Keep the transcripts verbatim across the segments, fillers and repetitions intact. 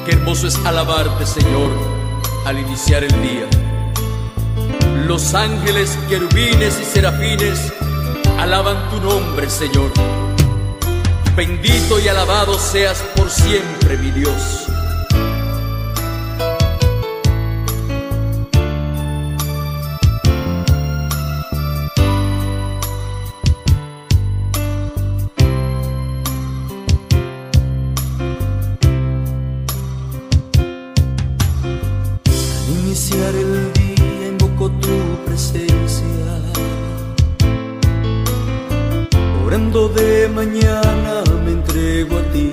Qué hermoso es alabarte, Señor, al iniciar el día. Los ángeles, querubines y serafines alaban tu nombre, Señor. Bendito y alabado seas por siempre, mi Dios. Iniciar el día invoco tu presencia, orando de mañana me entrego a ti.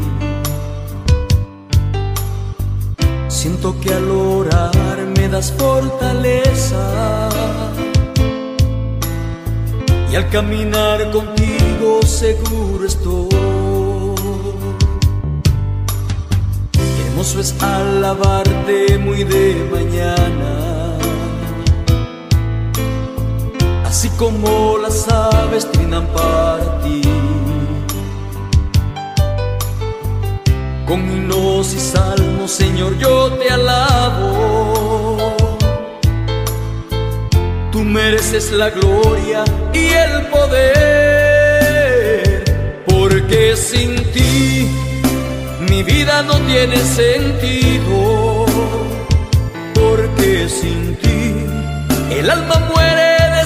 Siento que al orar me das fortaleza, y al caminar contigo seguro estoy. Hermoso es alabarte muy de mañana, así como las aves trinan para ti. Con himnos y salmos, Señor, yo te alabo. Tú mereces la gloria y el poder, porque sin ti mi vida no tiene sentido, porque sin ti el alma muere de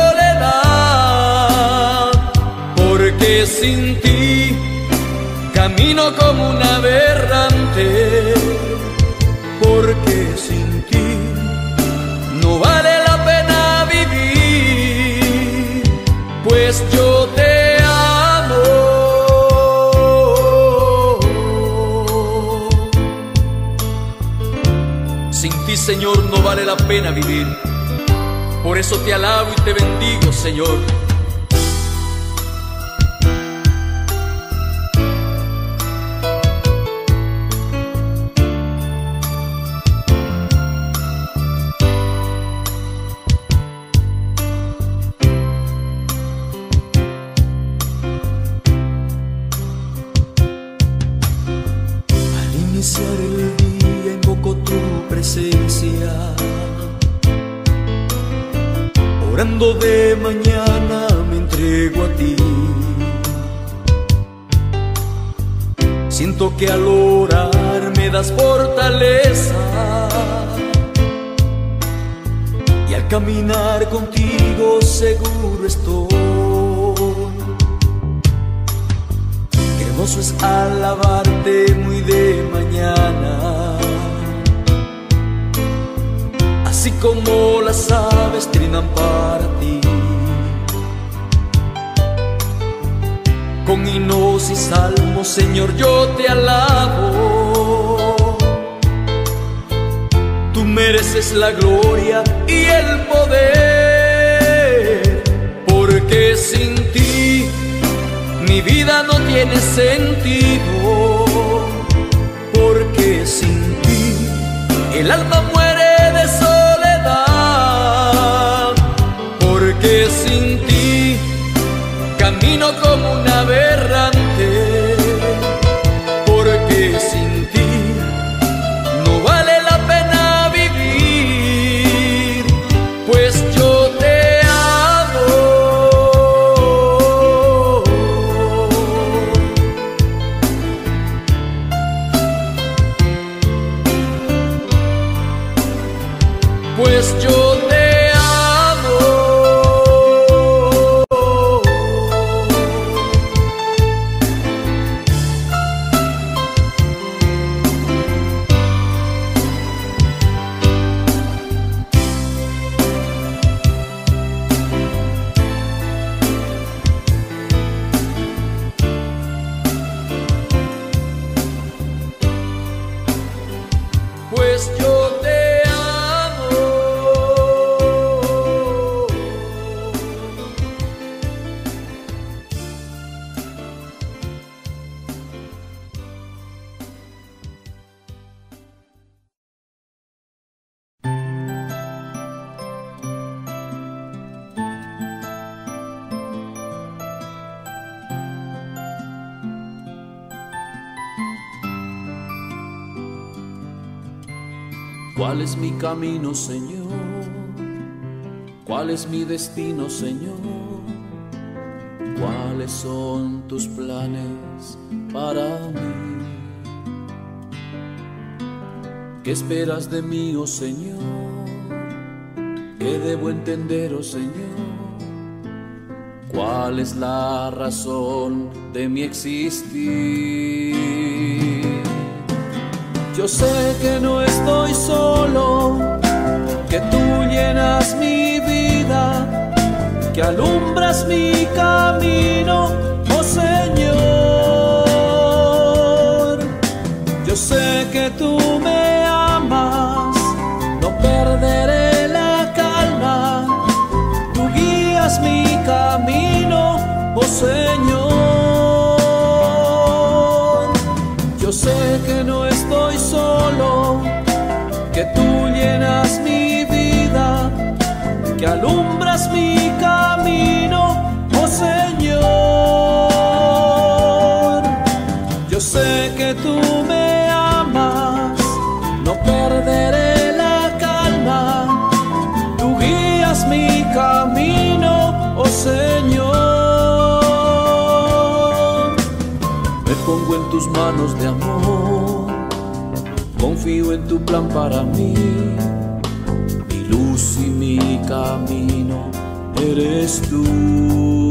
soledad, porque sin ti camino como un aberrante, porque sin ti no vale la pena vivir, pues yo te Señor, no vale la pena vivir. Por eso te alabo y te bendigo, Señor. Al iniciar el día invoco tu presencia, orando de mañana me entrego a ti. Siento que al orar me das fortaleza, y al caminar contigo seguro estoy. Qué hermoso es alabarte muy de mañana, así como las aves trinan para ti. Con himnos y salmos, Señor, yo te alabo. Tú mereces la gloria y el poder, porque sin ti mi vida no tiene sentido, porque sin ti el alma muere de soledad, porque sin ti camino como un aberrante, porque sin ti no vale la pena vivir, pues yo te amo. Pues yo te amo. Pues yo te amo. ¿Cuál es mi camino, Señor? ¿Cuál es mi destino, Señor? ¿Cuáles son tus planes para mí? ¿Qué esperas de mí, oh Señor? ¿Qué debo entender, oh Señor? ¿Cuál es la razón de mi existir? Yo sé que no estoy solo, que tú llenas mi vida, que alumbras mi camino, oh Señor. Yo sé que tú me amas, no perderé la calma, tú guías mi camino, oh Señor. Yo sé que no estoy solo, que tú llenas mi vida, que alumbras mi camino, oh Señor. Yo sé que tú me amas, no perderé la calma, tú guías mi camino, oh Señor. Me pongo en tus manos de amor, confío en tu plan para mí, mi luz y mi camino eres tú.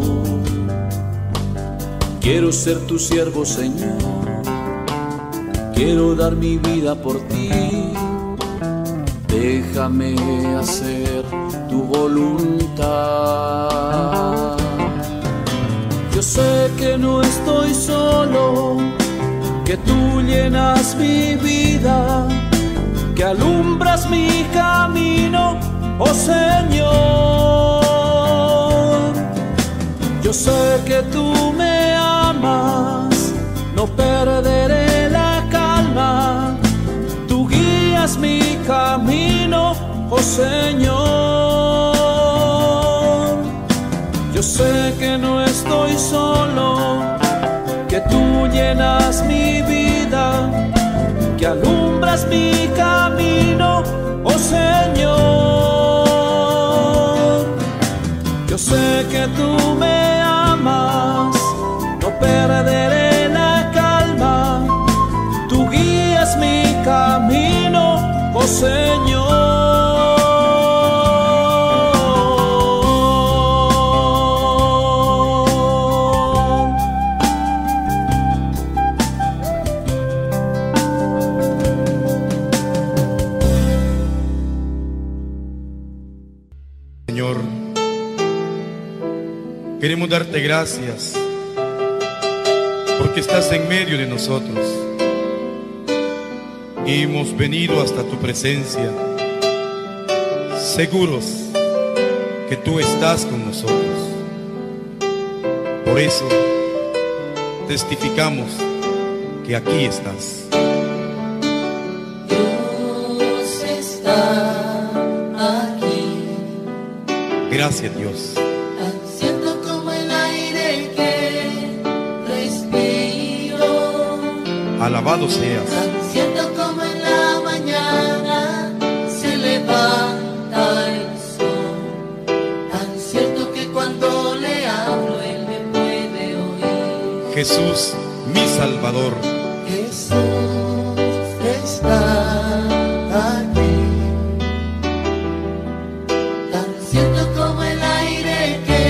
Quiero ser tu siervo, Señor, quiero dar mi vida por ti, déjame hacer tu voluntad. Yo sé que no estoy solo, que tú llenas mi vida, que alumbras mi camino, oh Señor. Yo sé que tú me amas, no perderé la calma, tú guías mi camino, oh Señor. Yo sé que no estoy solo, que tú llenas mi vida, que alumbras mi camino, oh Señor. Yo sé que tú me amas, no perderé la calma, tú guías mi camino, oh Señor. Señor, queremos darte gracias porque estás en medio de nosotros y hemos venido hasta tu presencia seguros que tú estás con nosotros. Por eso testificamos que aquí estás. Dios está aquí. Gracias, Dios. Tan cierto como el aire que respiro. Alabado seas. Tan cierto como en la mañana se levanta el sol. Tan cierto que cuando le hablo él me puede oír. Jesús, mi Salvador. Jesús está aquí. Tan cierto como el aire que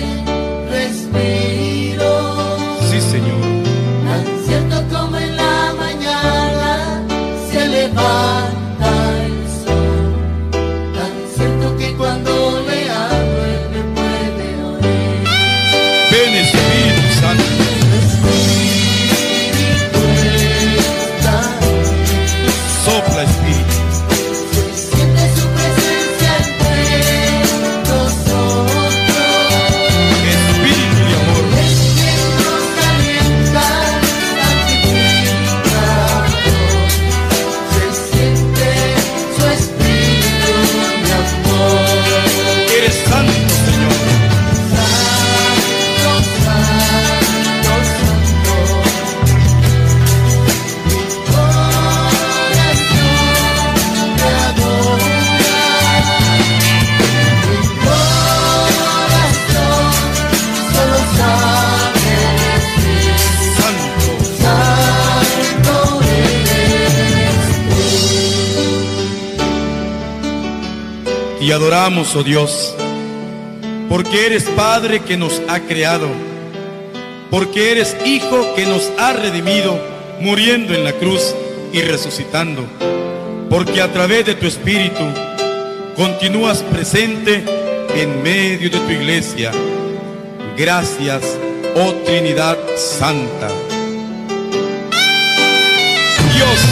respiro. Sí, Señor. Tan cierto como en la mañana se levanta el sol. Tan cierto que cuando le hablo él me puede oír. Ven, Espíritu Santo. Tu Espíritu está Te adoramos, oh Dios, porque eres Padre que nos ha creado, porque eres Hijo que nos ha redimido, muriendo en la cruz y resucitando, porque a través de tu Espíritu continúas presente en medio de tu iglesia. Gracias, oh Trinidad Santa. Dios,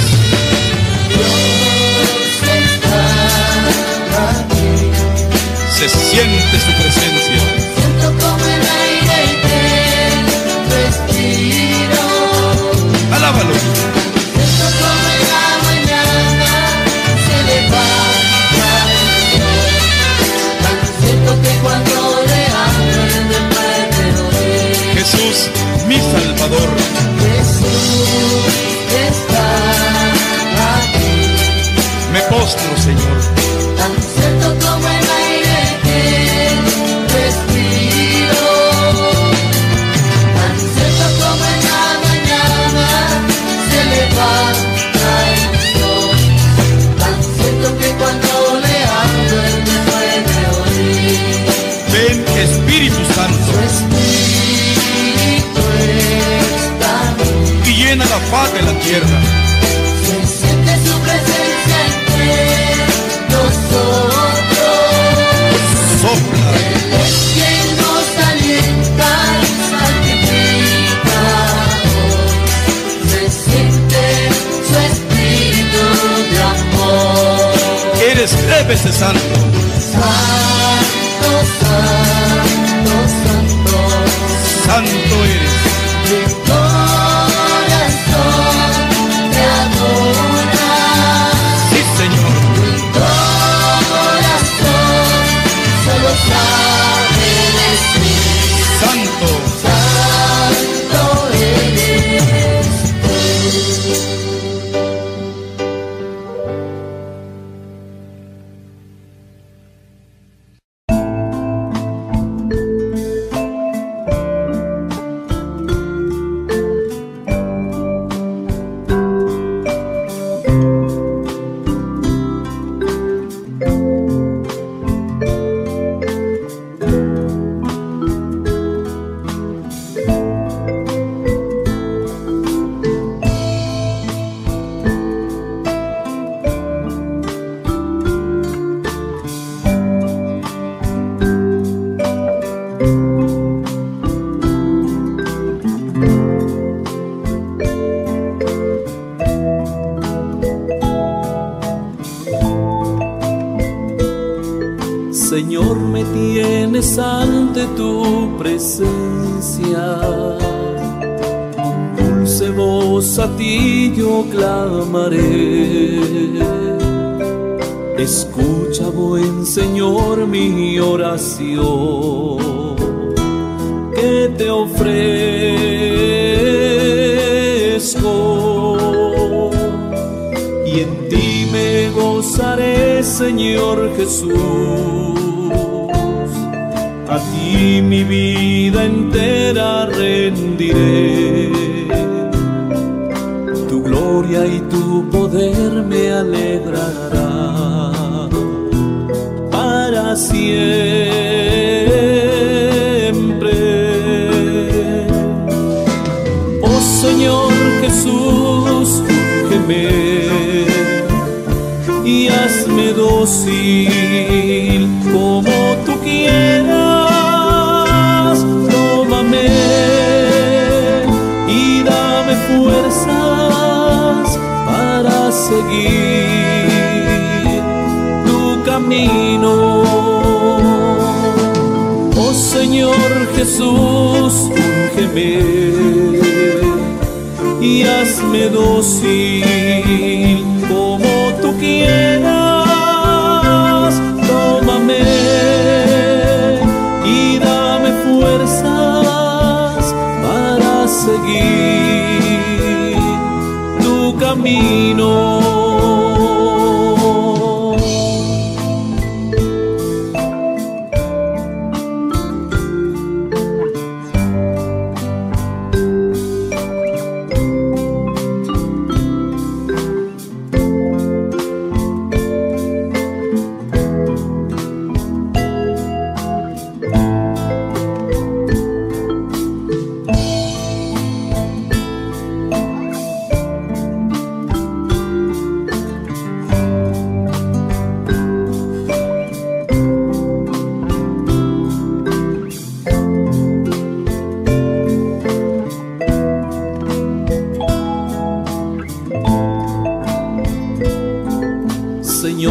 se siente su presencia. Siento como el aire que respiro. Alábalo. Siento como en la mañana se levanta el sol. Tan siento que cuando le hablo él me puede oír. Jesús, mi Salvador. Jesús está aquí. Me postro, Señor. Tan cierto como el aire que respiro, tan cierto como en la mañana se levanta el sol, tan cierto que cuando le hablo él me puede oír. Ven, Espíritu Santo, Su Espíritu está aquí. y llena la faz de la tierra. Se siente su presencia entre nosotros. Sopla, Él es quien nos alienta y santifica hoy. Se siente su espíritu de amor. eres tres veces santo. Santo, santo, santo. Santo eres. Mi corazón te adora. Sí, Señor. Mi corazón solo sabe decir Santo, santo eres tú. Señor, me tienes ante tu presencia. Con dulce voz a ti yo clamaré. Escucha, buen Señor, mi oración, que te ofrezco. Y en ti me gozaré, Señor Jesús. A ti mi vida entera rendiré. Tu gloria y tu poder me alegrará para siempre. Oh Señor Jesús, úngeme y hazme dócil como tú quieras. Tómame y dame fuerzas para seguir tu camino. Oh Señor Jesús, úngeme y hazme dócil como tú quieras. Tómame y dame fuerzas para seguir tu camino.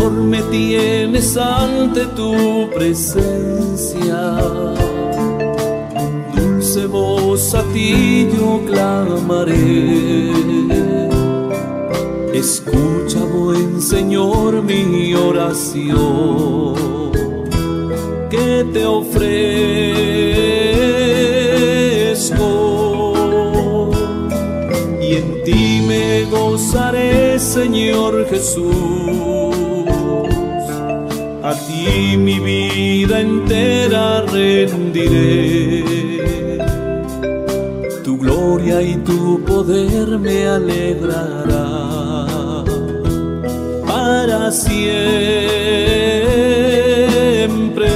Señor, me tienes ante tu presencia. Dulce voz, a ti yo clamaré. Escucha, buen Señor, mi oración, que te ofrezco, y en ti me gozaré, Señor Jesús. A ti mi vida entera rendiré. Tu gloria y tu poder me alegrará para siempre.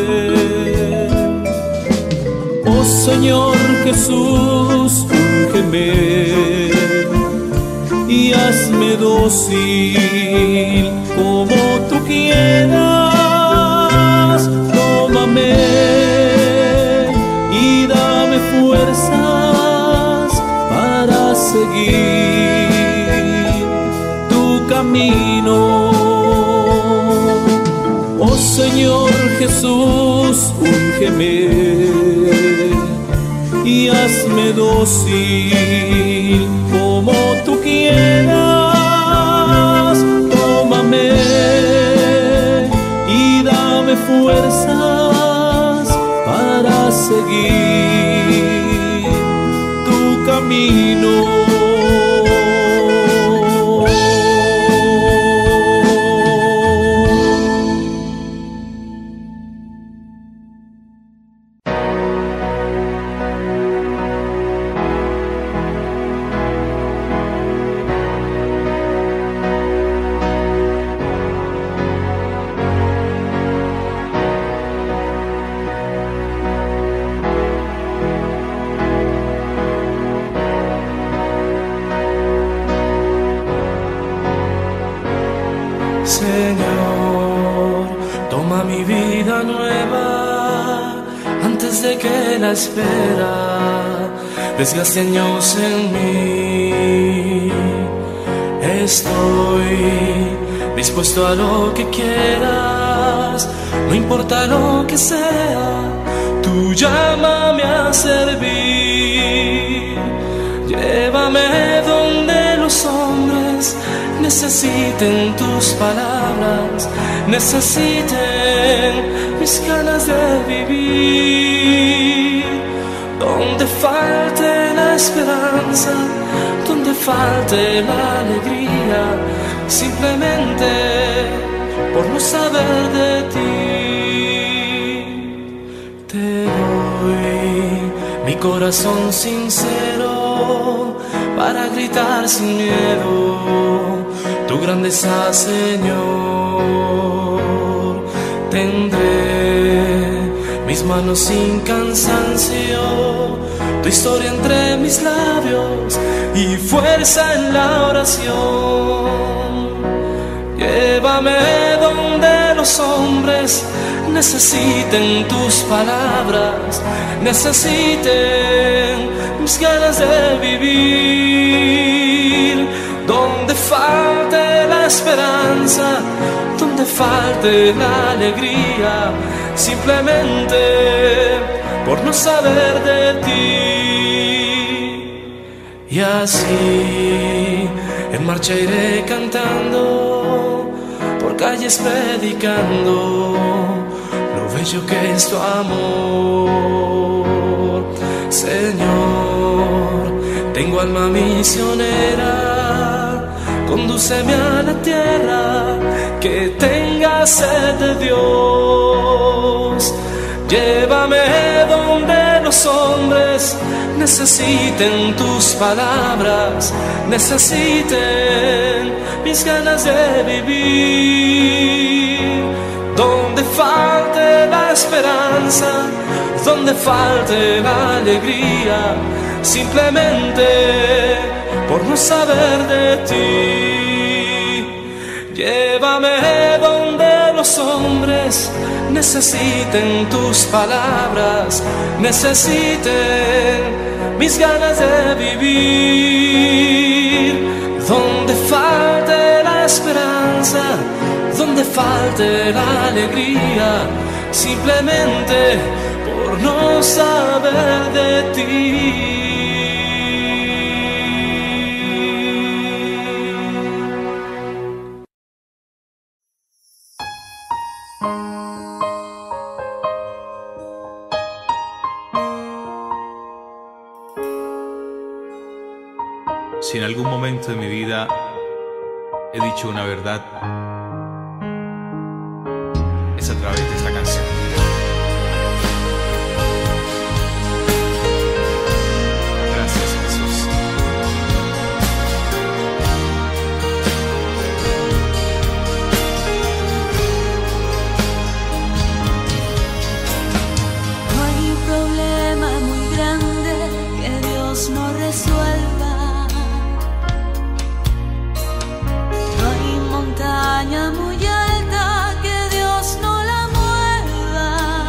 Oh Señor Jesús, úngeme y hazme dócil como tú quieras. Tómame y dame fuerzas para seguir tu camino. Oh Señor Jesús, úngeme y hazme dócil como tú quieras. Tómame y dame fuerzas para seguir tu camino. Señor, toma mi vida nueva antes de que la espera desgaste años en mí. Estoy dispuesto a lo que quieras, no importa lo que sea, tú llámame a servir. Llévame donde los hombres necesiten tus palabras, necesiten mis ganas de vivir. Donde falte la esperanza, donde falte la alegría, simplemente por no saber de ti. Te doy mi corazón sincero para gritar sin miedo tu grandeza, Señor. Tendré mis manos sin cansancio, tu historia entre mis labios y fuerza en la oración. Llévame donde los hombres necesiten tus palabras, necesiten mis ganas de vivir. Donde falte la esperanza, donde falte la alegría, simplemente por no saber de ti. Y así en marcha iré cantando, por calles predicando lo bello que es tu amor. Señor, tengo alma misionera, condúceme a la tierra que tenga sed de Dios. Llévame donde los hombres necesiten tus palabras, necesiten mis ganas de vivir. Donde falte la esperanza, donde falte la alegría, simplemente por no saber de ti. Llévame donde los hombres necesiten tus palabras, necesiten mis ganas de vivir. Donde falte la esperanza, donde falte la alegría, simplemente por no saber de ti. Si en algún momento de mi vida he dicho una verdad, es a través de esta canción. Gracias, Jesús. No hay problema muy grande que Dios no resuelva. Montaña muy alta que Dios no la mueva.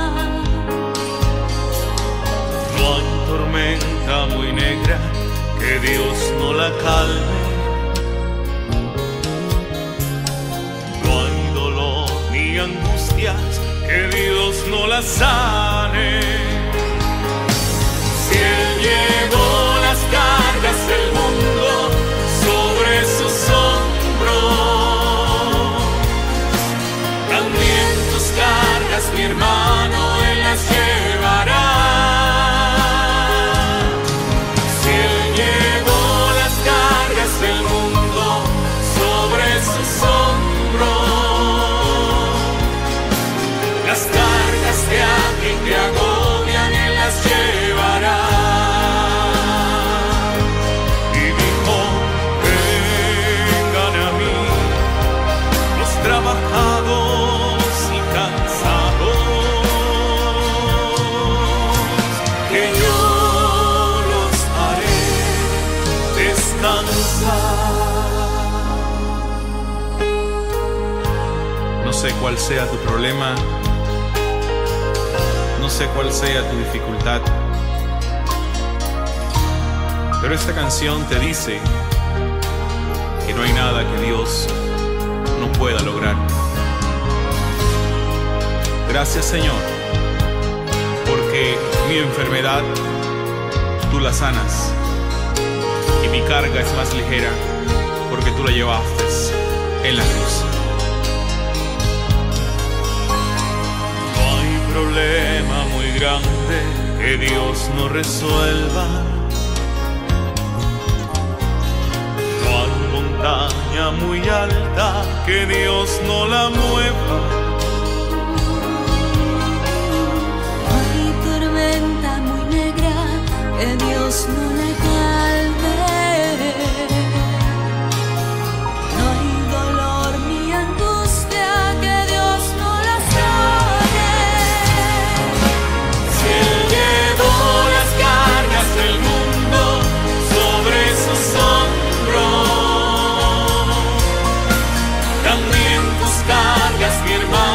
No hay tormenta muy negra que Dios no la calme. No hay dolor ni angustias que Dios no la sane. Si Él llevó las cargas del mundo sobre sus hombros, mi hermano, Él las llevará. Si Él llevó las cargas del mundo sobre sus hombros, las cargas de alguien que agobian, Él las llevará. Y dijo: vengan a mí los trabajados y cansados, no sé cuál sea tu problema, no sé cuál sea tu dificultad, pero esta canción te dice que no hay nada que Dios no pueda lograr. Gracias, Señor, porque mi enfermedad tú la sanas y mi carga es más ligera porque tú la llevaste en la cruz. No hay problema muy grande que Dios no resuelva. No hay montaña muy alta que Dios no la mueva. No hay tormenta muy negra que Dios no la calme. No hay dolor ni angustia que Dios no la sane. Si Él llevó las cargas del mundo sobre sus hombros, también tus cargas, mi hermano.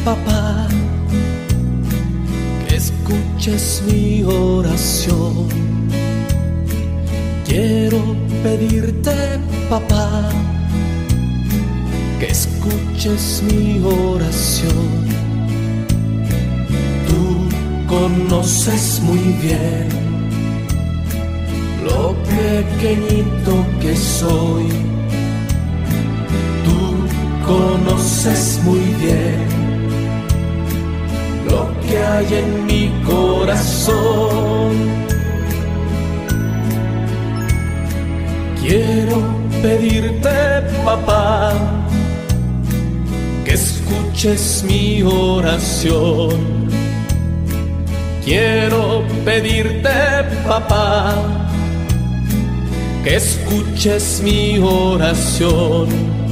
papá, que escuches mi oración. Quiero pedirte, papá, que escuches mi oración. Tú conoces muy bien lo pequeñito que soy. Tú conoces muy bien lo que hay en mi corazón. Quiero pedirte, papá, que escuches mi oración. Quiero pedirte, papá, que escuches mi oración.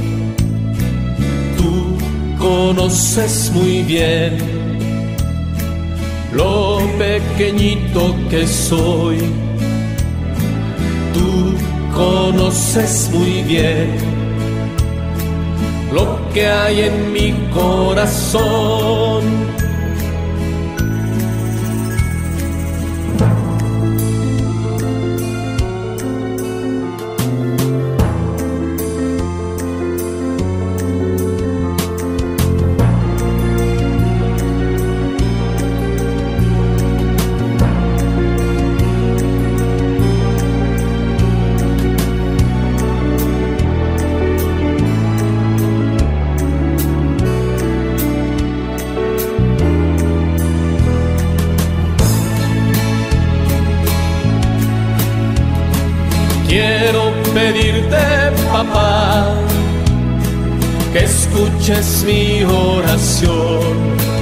Tú conoces muy bien lo pequeñito que soy. Tú conoces muy bien lo que hay en mi corazón. Quiero pedirte, papá, que escuches mi oración.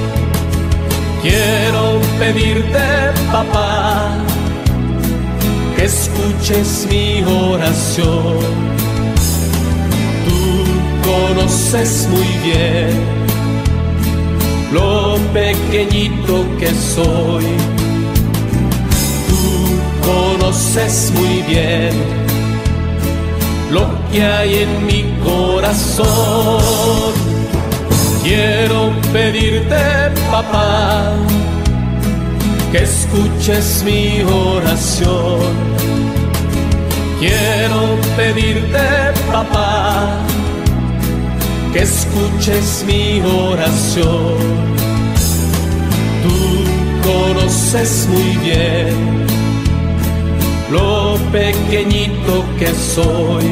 Quiero pedirte, papá, que escuches mi oración. Tú conoces muy bien lo pequeñito que soy. Tú conoces muy bien lo que hay en mi corazón. Quiero pedirte, papá, que escuches mi oración. Quiero pedirte, papá, que escuches mi oración. Tú conoces muy bien lo pequeñito que soy.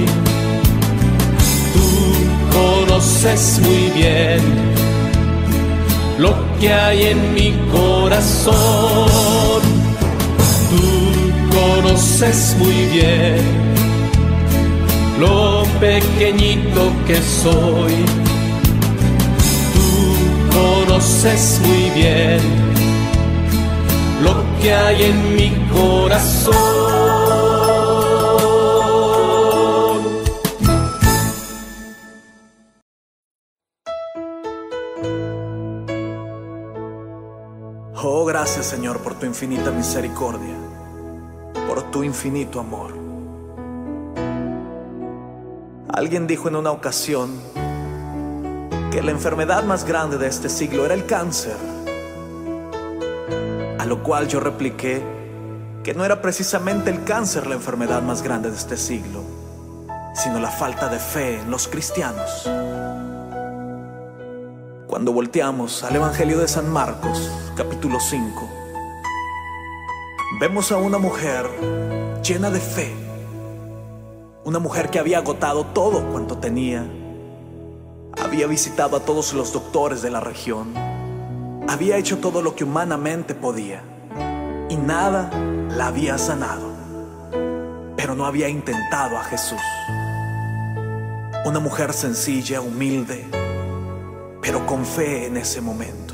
Tú conoces muy bien lo que hay en mi corazón. Tú conoces muy bien lo pequeñito que soy. Tú conoces muy bien lo que hay en mi corazón. Oh, gracias, Señor, por tu infinita misericordia, por tu infinito amor. Alguien dijo en una ocasión que la enfermedad más grande de este siglo era el cáncer, a lo cual yo repliqué que no era precisamente el cáncer la enfermedad más grande de este siglo, sino la falta de fe en los cristianos. Cuando volteamos al Evangelio de San Marcos, capítulo cinco, vemos a una mujer llena de fe, una mujer que había agotado todo cuanto tenía, había visitado a todos los doctores de la región, había hecho todo lo que humanamente podía y nada la había sanado, pero no había intentado a Jesús. Una mujer sencilla, humilde, pero con fe en ese momento.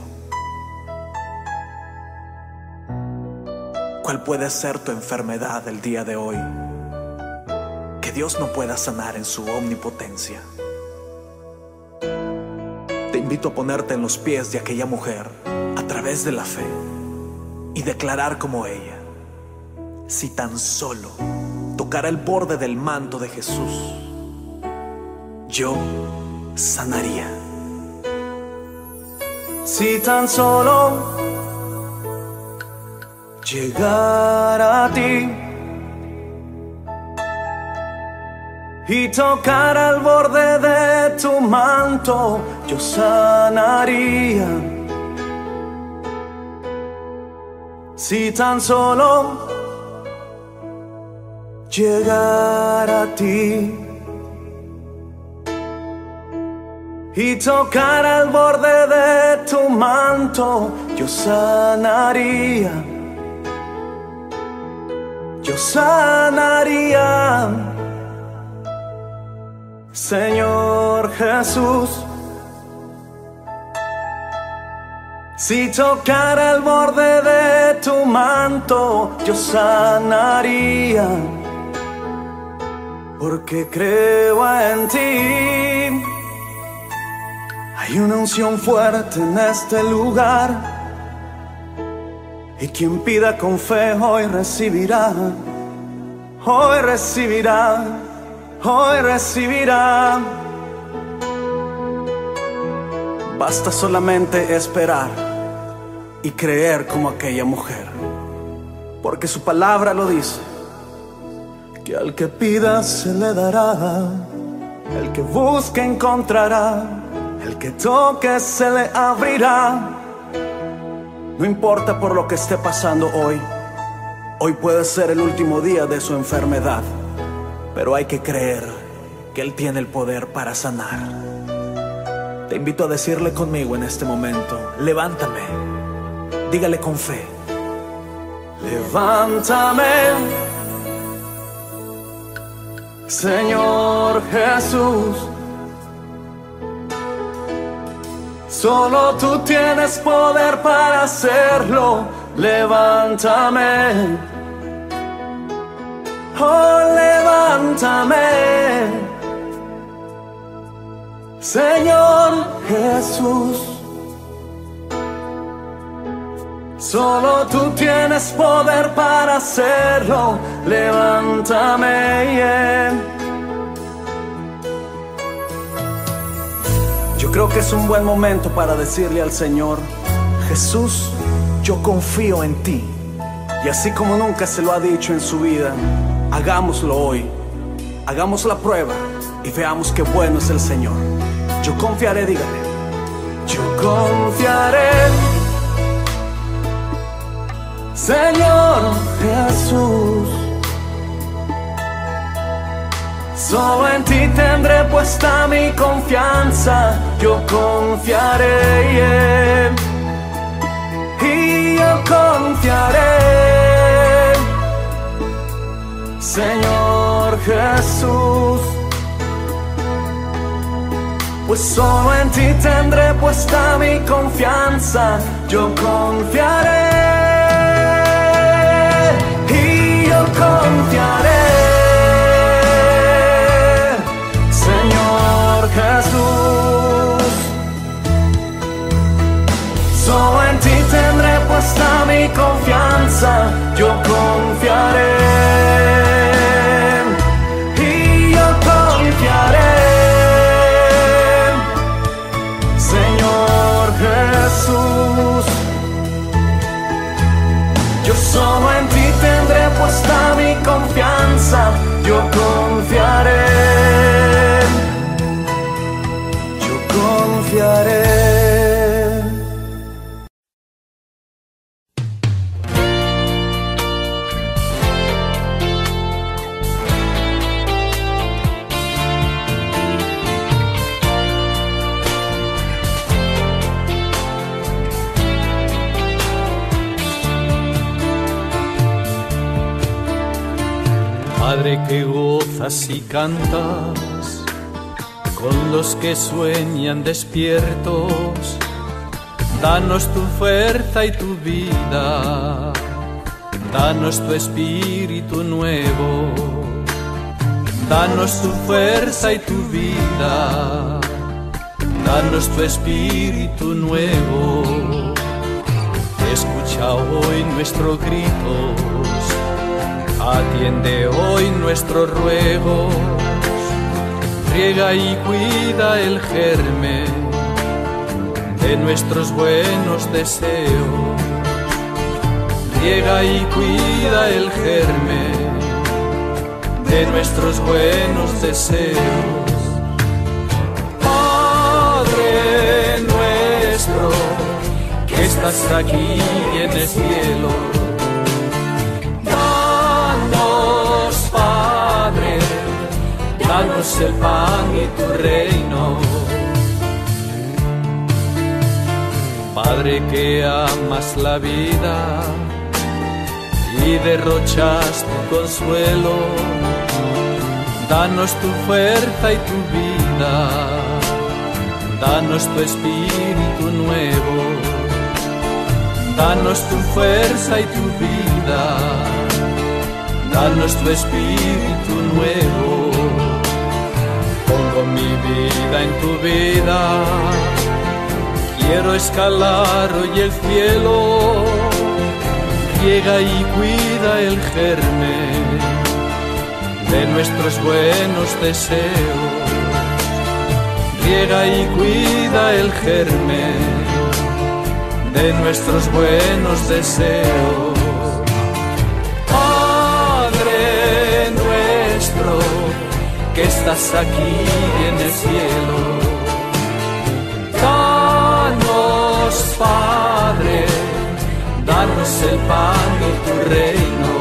¿Cuál puede ser tu enfermedad el día de hoy que Dios no pueda sanar en su omnipotencia? Te invito a ponerte en los pies de aquella mujer a través de la fe y declarar como ella: si tan solo tocara el borde del manto de Jesús, yo sanaría. Si tan solo llegara a ti y tocar al borde de tu manto, yo sanaría. Si tan solo llegara a ti y tocar al borde de tu manto, yo sanaría. Yo sanaría. Señor Jesús, si tocara el borde de tu manto, yo sanaría, porque creo en ti. Hay una unción fuerte en este lugar, y quien pida con fe hoy recibirá, hoy recibirá, hoy recibirá. Basta solamente esperar y creer como aquella mujer, porque su palabra lo dice, que al que pida se le dará, el que busque encontrará, el que toque se le abrirá. No importa por lo que esté pasando hoy, hoy puede ser el último día de su enfermedad, pero hay que creer que Él tiene el poder para sanar. Te invito a decirle conmigo en este momento: levántame. Dígale con fe: levántame, Señor Jesús. Solo tú tienes poder para hacerlo. Levántame, oh, levántame, Señor Jesús. Solo tú tienes poder para hacerlo. Levántame, yeah. Yo creo que es un buen momento para decirle al Señor: Jesús, yo confío en ti. Y así como nunca se lo ha dicho en su vida, hagámoslo hoy. Hagamos la prueba y veamos qué bueno es el Señor. Yo confiaré, dígale. Yo confiaré, Señor Jesús. Solo en ti tendré puesta mi confianza. Yo confiaré, yeah. Y yo confiaré, Señor Jesús. Pues solo en ti tendré puesta mi confianza. Yo confiaré, y yo confiaré, Señor Jesús. Solo en ti tendré puesta mi confianza. Yo confiaré, y yo confiaré, Señor Jesús. Yo solo en ti tendré puesta mi confianza. Yo confiaré, yo confiaré. Padre que gozas y cantas con los que sueñan despiertos, danos tu fuerza y tu vida, danos tu espíritu nuevo, danos tu fuerza y tu vida, danos tu espíritu nuevo. Escucha hoy nuestros gritos, atiende hoy nuestros ruegos, riega y cuida el germen de nuestros buenos deseos. Riega y cuida el germen de nuestros buenos deseos. Padre nuestro, que estás aquí en el cielo, danos, Padre, danos el pan y tu reino. Padre, que amas la vida y derrochas tu consuelo, danos tu fuerza y tu vida, danos tu espíritu nuevo, danos tu fuerza y tu vida, danos tu espíritu nuevo. Pongo mi vida en tu vida, quiero escalar hoy el cielo. Riega y cuida el germen de nuestros buenos deseos. Riega y cuida el germen de nuestros buenos deseos. Padre nuestro, que estás aquí en el cielo, danos, Padre, danos el pan y tu reino.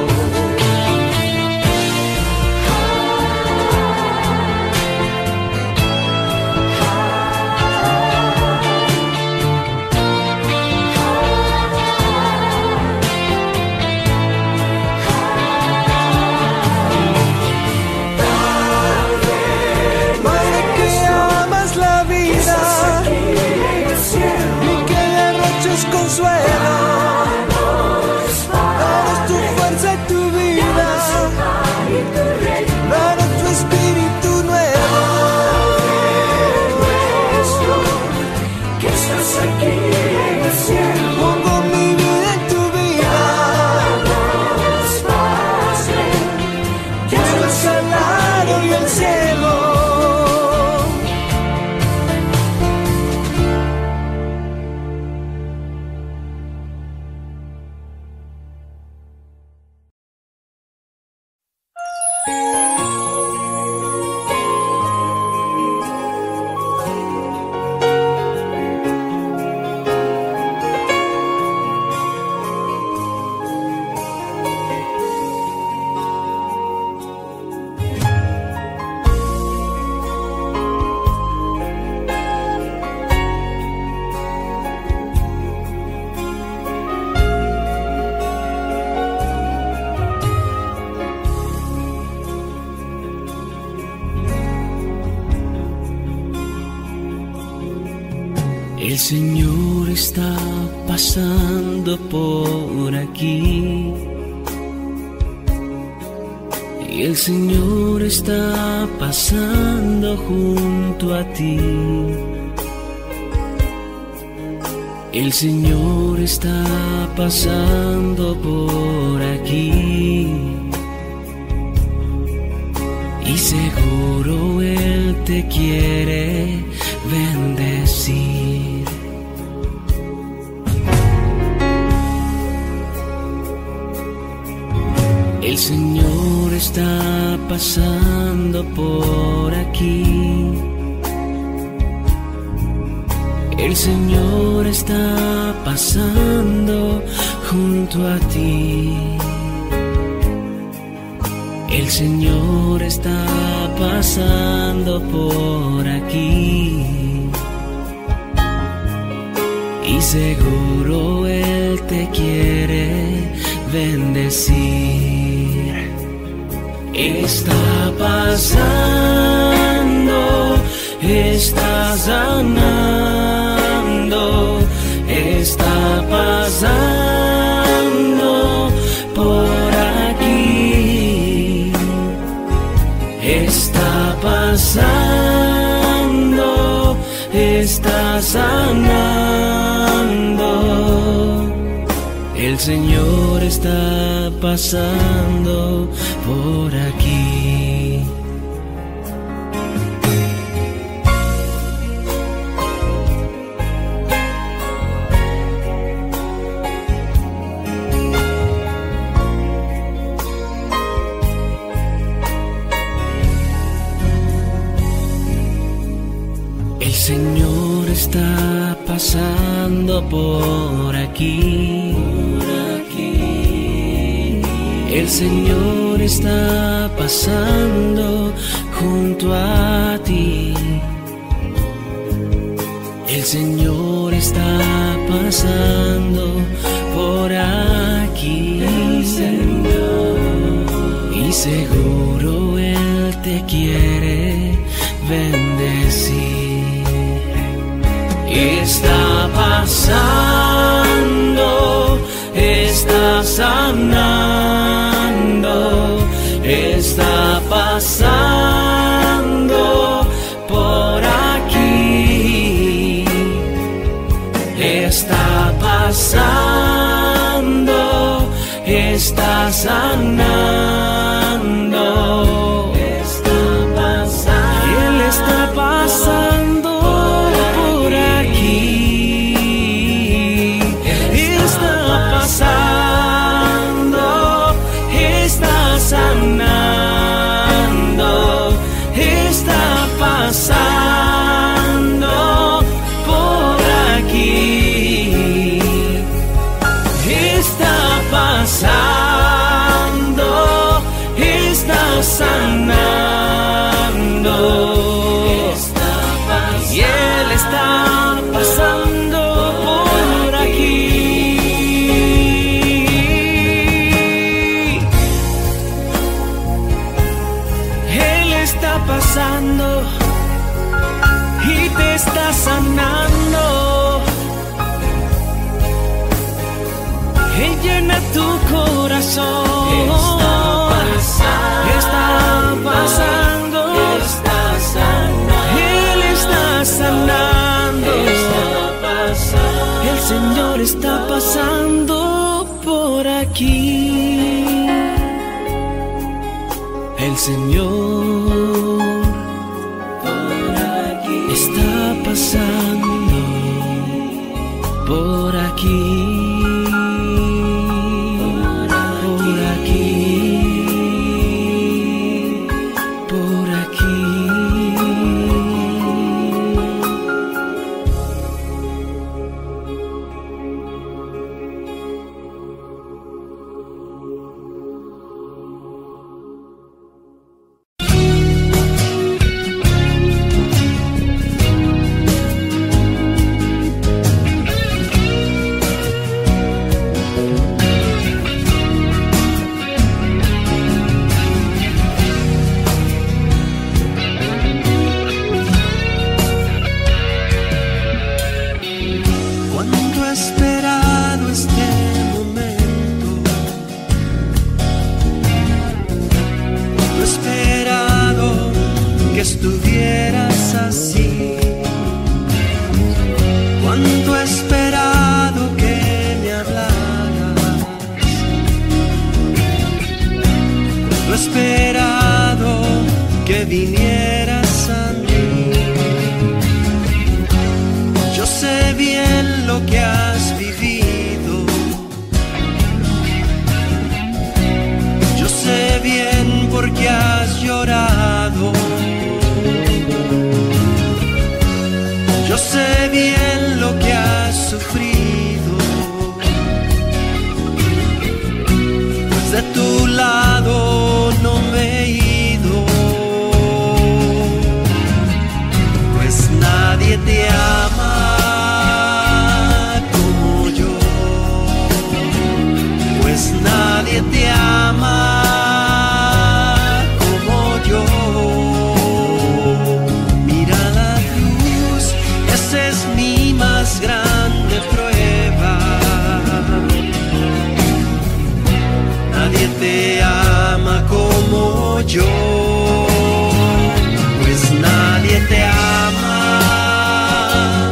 Consuelo, danos tu fuerza y tu vida, danos tu espíritu nuevo. Que estás aquí en el cielo, pongo mi vida en tu vida. Quiero escalar hoy el cielo. El Señor está pasando por aquí y el Señor está pasando junto a ti. El Señor está pasando por aquí y seguro Él te quiere bendecir. El Señor está pasando por aquí. El Señor está pasando junto a ti. El Señor está pasando por aquí y seguro Él te quiere bendecir. Está pasando, está sanando, está pasando por aquí. Está pasando, está sanando. El Señor está pasando por aquí. Señor está pasando por aquí, por aquí. El Señor está pasando junto a ti. El Señor está pasando por aquí. El Señor. Y seguro Él te quiere bendecir. Está pasando, está sanando, está pasando por aquí. Está pasando, está sanando, está pasando. Él está pasando por aquí. Está pasando, está sanando, está pasando por aquí. Está pasando, está sanando, está pasando. Y Él está pasando por aquí. Él está pasando y te está sanando. Él llena tu corazón. Está pasando, está pasando, Él está sanando, está pasando. El Señor está pasando por aquí. El Señor por aquí está pasando por aquí. Estuvieras así. Cuánto he esperado que me hablaras. Cuánto he esperado que vinieras a mí. Yo sé bien lo que has vivido. Yo sé bien por qué has llorado. Yo sé bien lo que has sufrido, pues de tu lado no me he ido, pues nadie te ama como yo, pues nadie te ama como yo. Es mi más grande prueba. Nadie te ama como yo, pues nadie te ama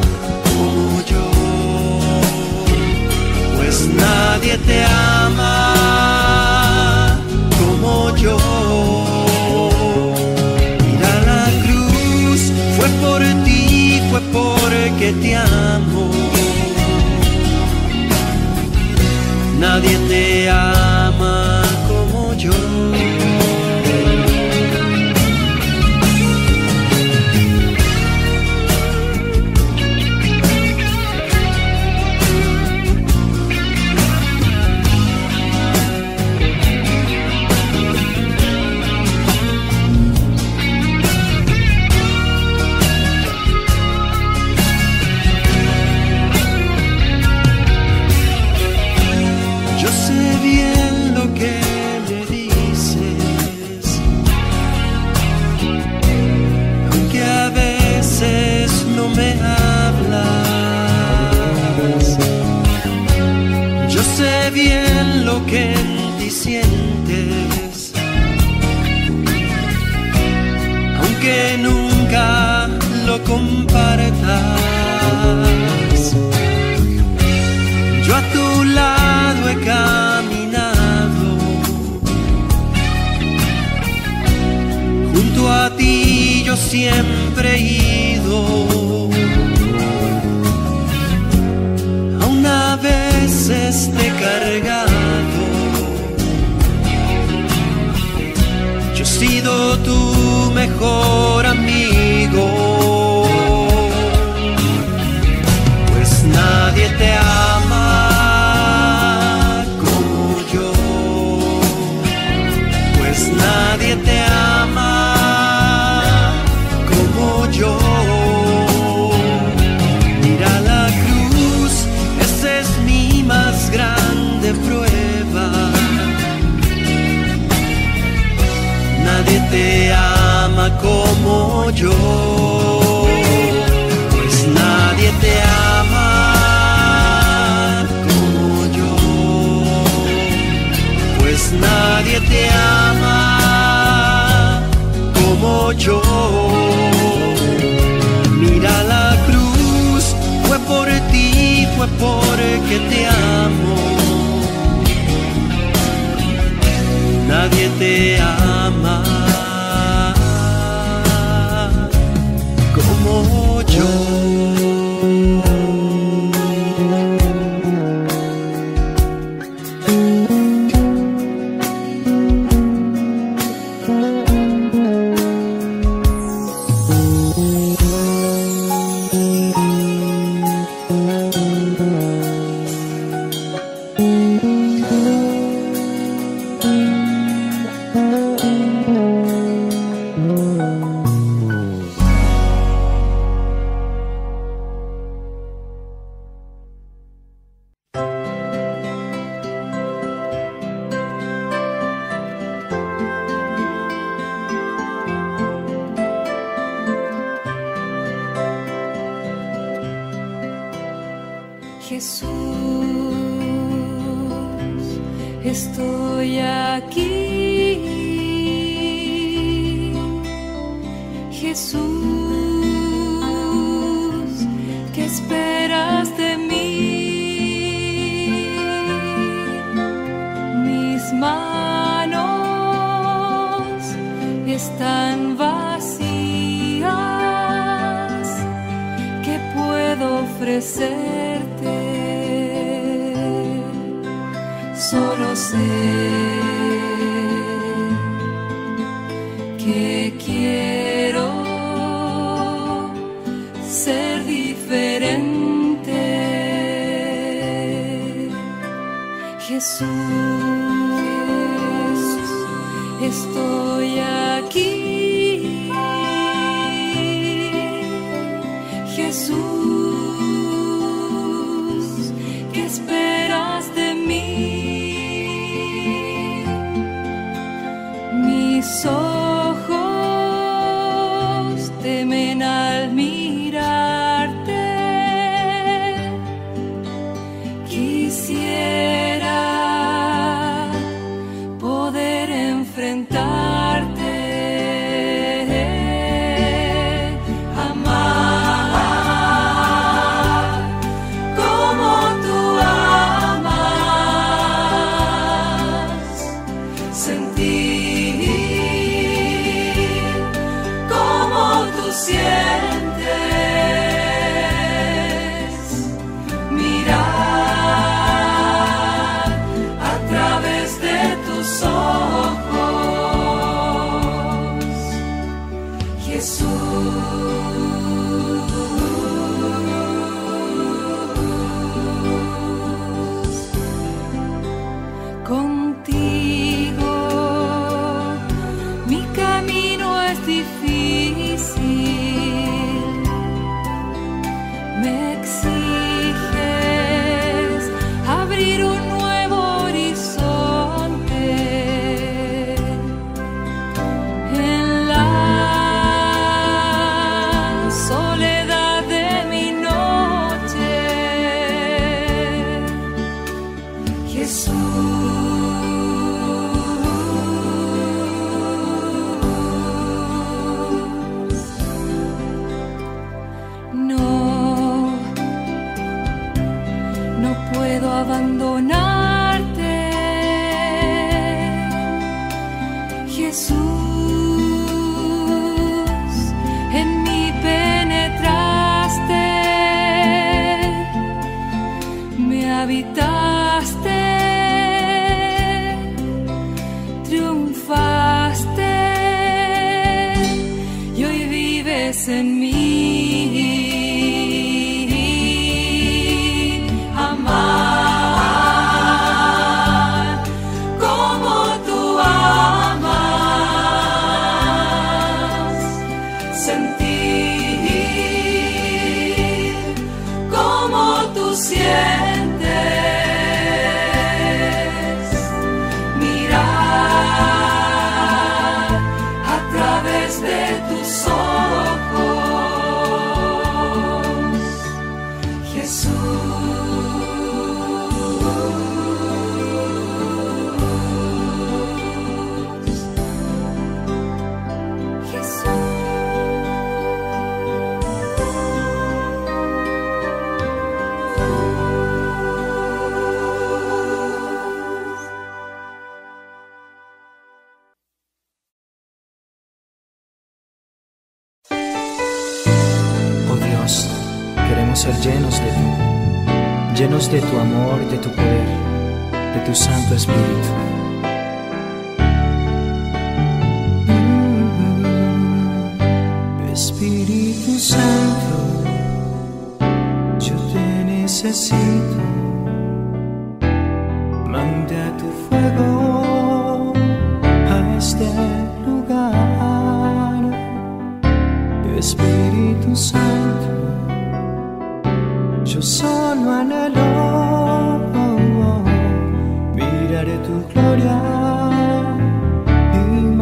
bien lo que en ti sientes, aunque nunca lo compartas. Yo a tu lado he caminado, junto a ti yo siempre he ido. Aún a veces te he cargado, yo he sido tu mejor amigo. Pues nadie te ama como yo, pues nadie te ama como yo. Mira la cruz, esa es mi más grande prueba. Nadie te ama como yo, pues nadie te ama como yo, pues nadie te ama como yo. Mira la cruz, fue por ti, fue porque te amo. Nadie te ama como yo. Jesús, estoy aquí. Jesús, ¿qué esperas de mí? Mis manos están vacías. ¿Qué puedo ofrecerte? Solo sé que quiero ser diferente. Jesús, estoy aquí. Jesús, ¿qué esperas de mí? Mis ojos temen al mirarte. Quisiera poder enfrentarte, amar como tú amas, sentir como tú sientes, mirar a través de tus ojos, Jesús. Contigo mi camino es difícil. Jesús, en mí penetraste, me habitaste, triunfaste y hoy vives en mí. Ser llenos de ti, llenos de tu amor, de tu poder, de tu Santo Espíritu. Espíritu Santo, yo te necesito. Manda tu fuego a este lugar. Espíritu Santo, yo solo anhelo mirar tu gloria y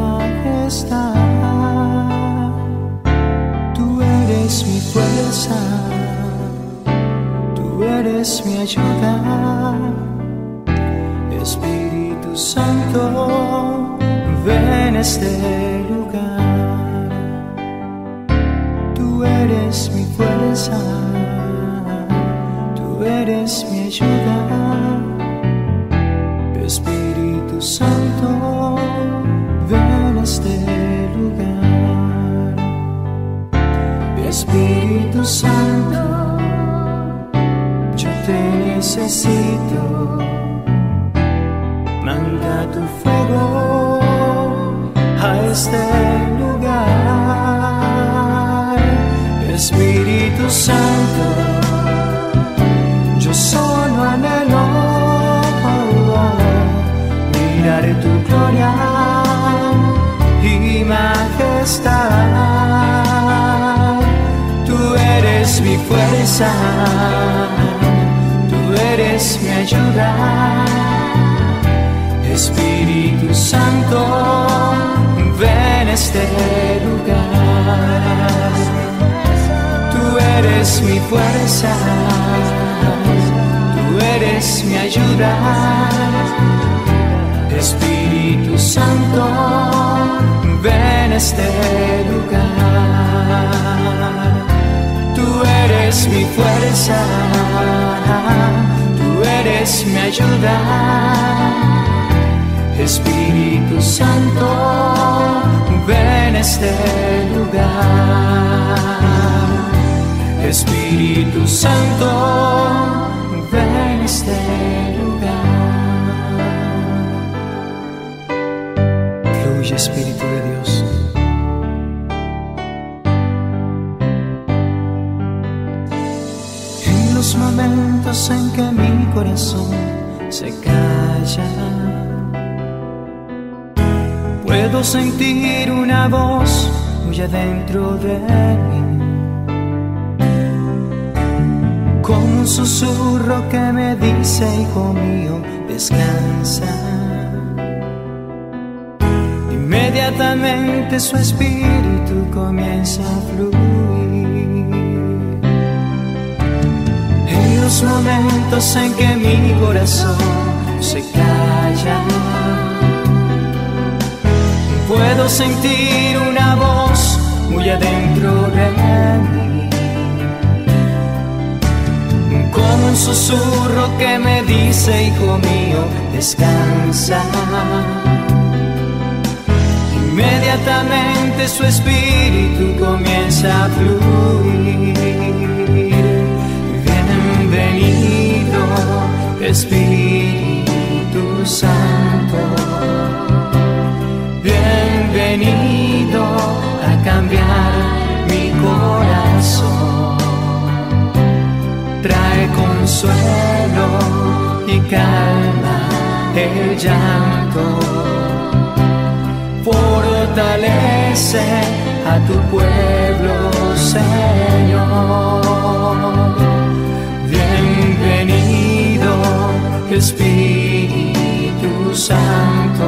majestad. Tú eres mi fuerza, tú eres mi ayuda. Espíritu Santo, ven a este lugar. Tú eres mi fuerza, tú eres mi ayuda. Espíritu Santo, ven a este lugar. Espíritu Santo, yo te necesito. Manda tu fuego a este lugar. Espíritu Santo, yo solo anhelo mirar tu gloria y majestad. Tú eres mi fuerza, tú eres mi ayuda. Espíritu Santo, ven a este lugar. Tú eres mi fuerza, tú eres mi ayuda. Espíritu Santo, ven a este lugar. Tú eres mi fuerza, tú eres mi ayuda. Espíritu Santo, ven a este lugar. Espíritu Santo, ven a este lugar. Fluye, Espíritu de Dios. En los momentos en que mi corazón se calla, puedo sentir una voz muy adentro de mí, como un susurro que me dice: hijo mío, descansa. Inmediatamente su espíritu comienza a fluir. En los momentos en que mi corazón se calla, puedo sentir una voz muy adentro de mí, como un susurro que me dice: hijo mío, descansa. inmediatamente su espíritu comienza a fluir. Bienvenido, Espíritu Santo. Bienvenido a cambiar mi corazón. Trae consuelo y calma el llanto. Fortalece a tu pueblo, Señor. Bienvenido, Espíritu Santo.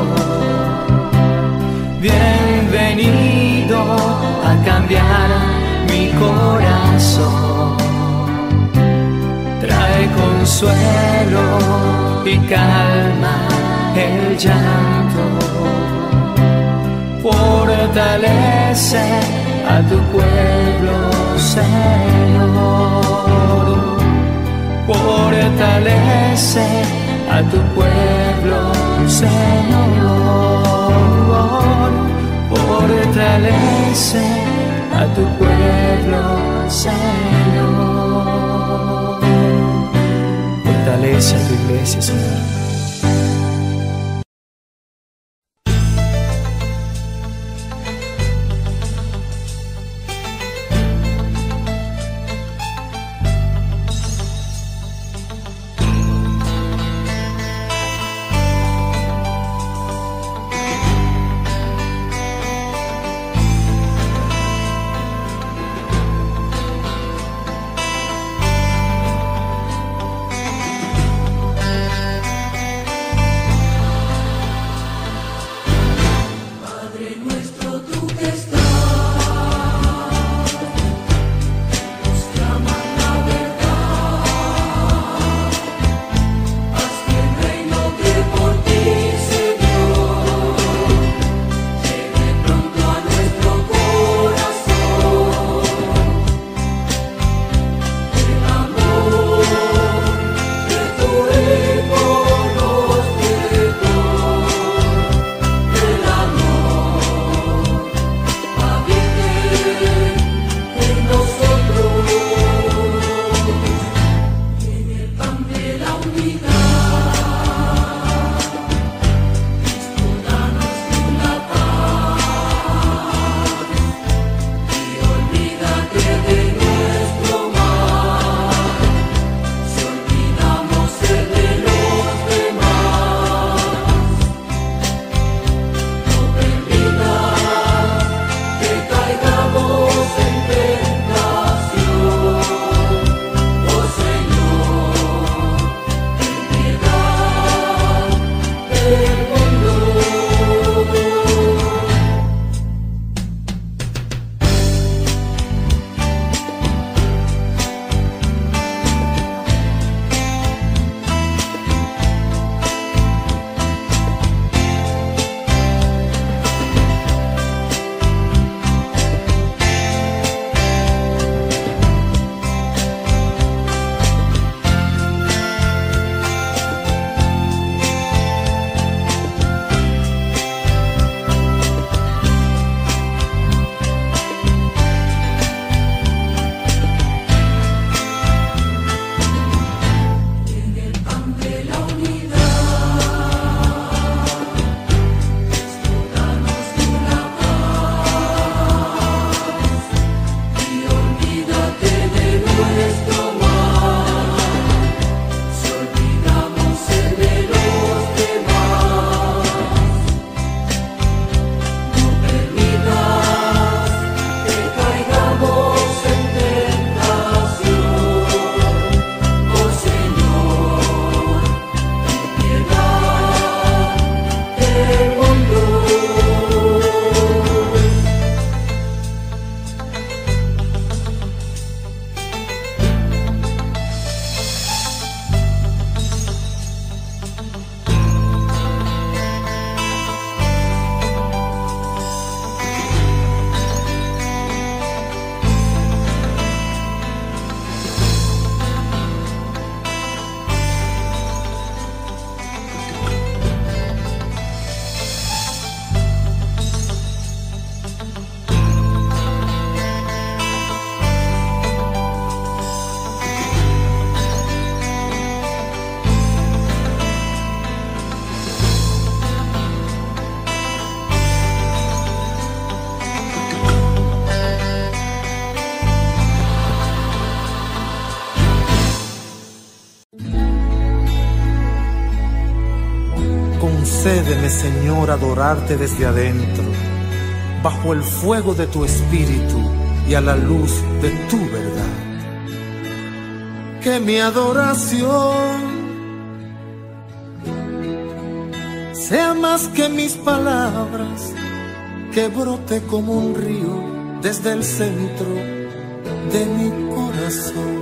Bienvenido a cambiar mi corazón. Trae consuelo y calma el llanto. Fortalece a tu pueblo, Señor. Fortalece a tu pueblo, Señor. Fortalece a tu pueblo, Señor. Fortalece a tu iglesia, Señor. Concédeme, Señor, adorarte desde adentro, bajo el fuego de tu espíritu y a la luz de tu verdad. Que mi adoración sea más que mis palabras, que brote como un río desde el centro de mi corazón.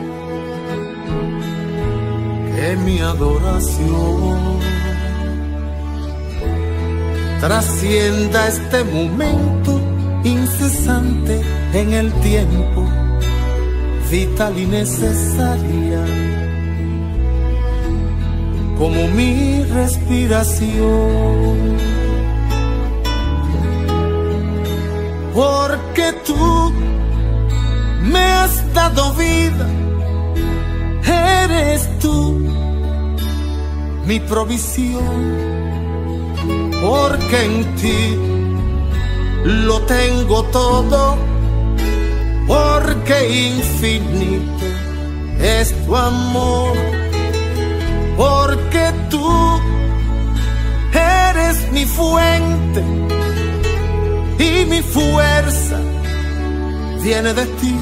Que mi adoración trascienda este momento incesante en el tiempo, vital y necesaria, como mi respiración. Porque tú me has dado vida, eres tú mi provisión. Porque en ti lo tengo todo, porque infinito es tu amor. Porque tú eres mi fuente y mi fuerza viene de ti.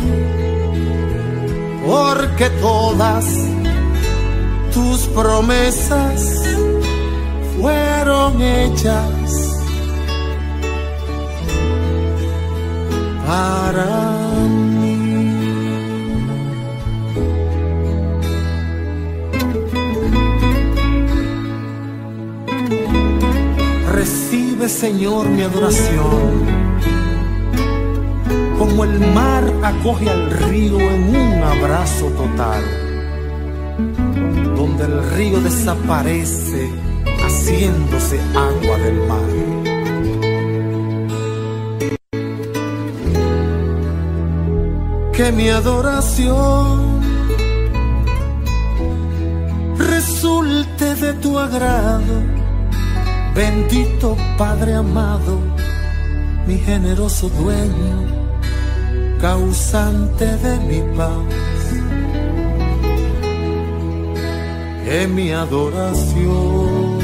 Porque todas tus promesas fueron hechas para mí. Recibe, Señor, mi adoración, como el mar acoge al río en un abrazo total, donde el río desaparece haciéndose agua del mar. Que mi adoración resulte de tu agrado, bendito Padre amado, mi generoso dueño, causante de mi paz. Que mi adoración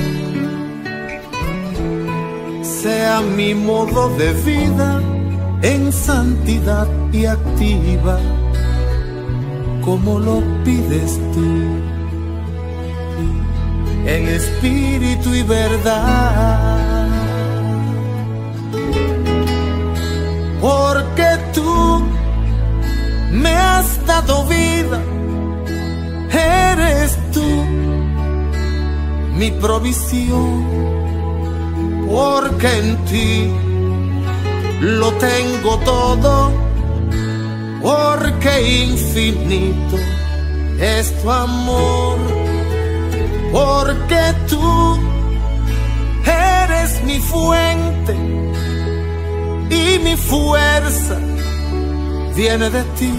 sea mi modo de vida en santidad y activa, como lo pides tú, en espíritu y verdad. Porque tú me has dado vida, eres tú mi provisión. Porque en ti lo tengo todo, porque infinito es tu amor. Porque tú eres mi fuente y mi fuerza viene de ti.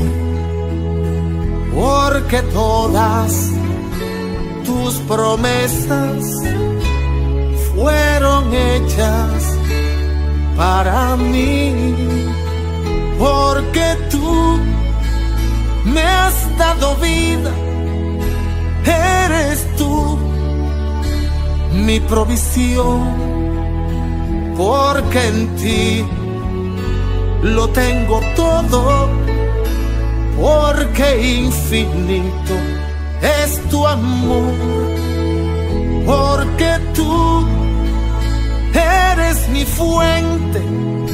Porque todas tus promesas fueron hechas para mí. Porque tú me has dado vida, eres tú mi provisión. Porque en ti lo tengo todo, porque infinito es tu amor. Porque tú eres mi fuente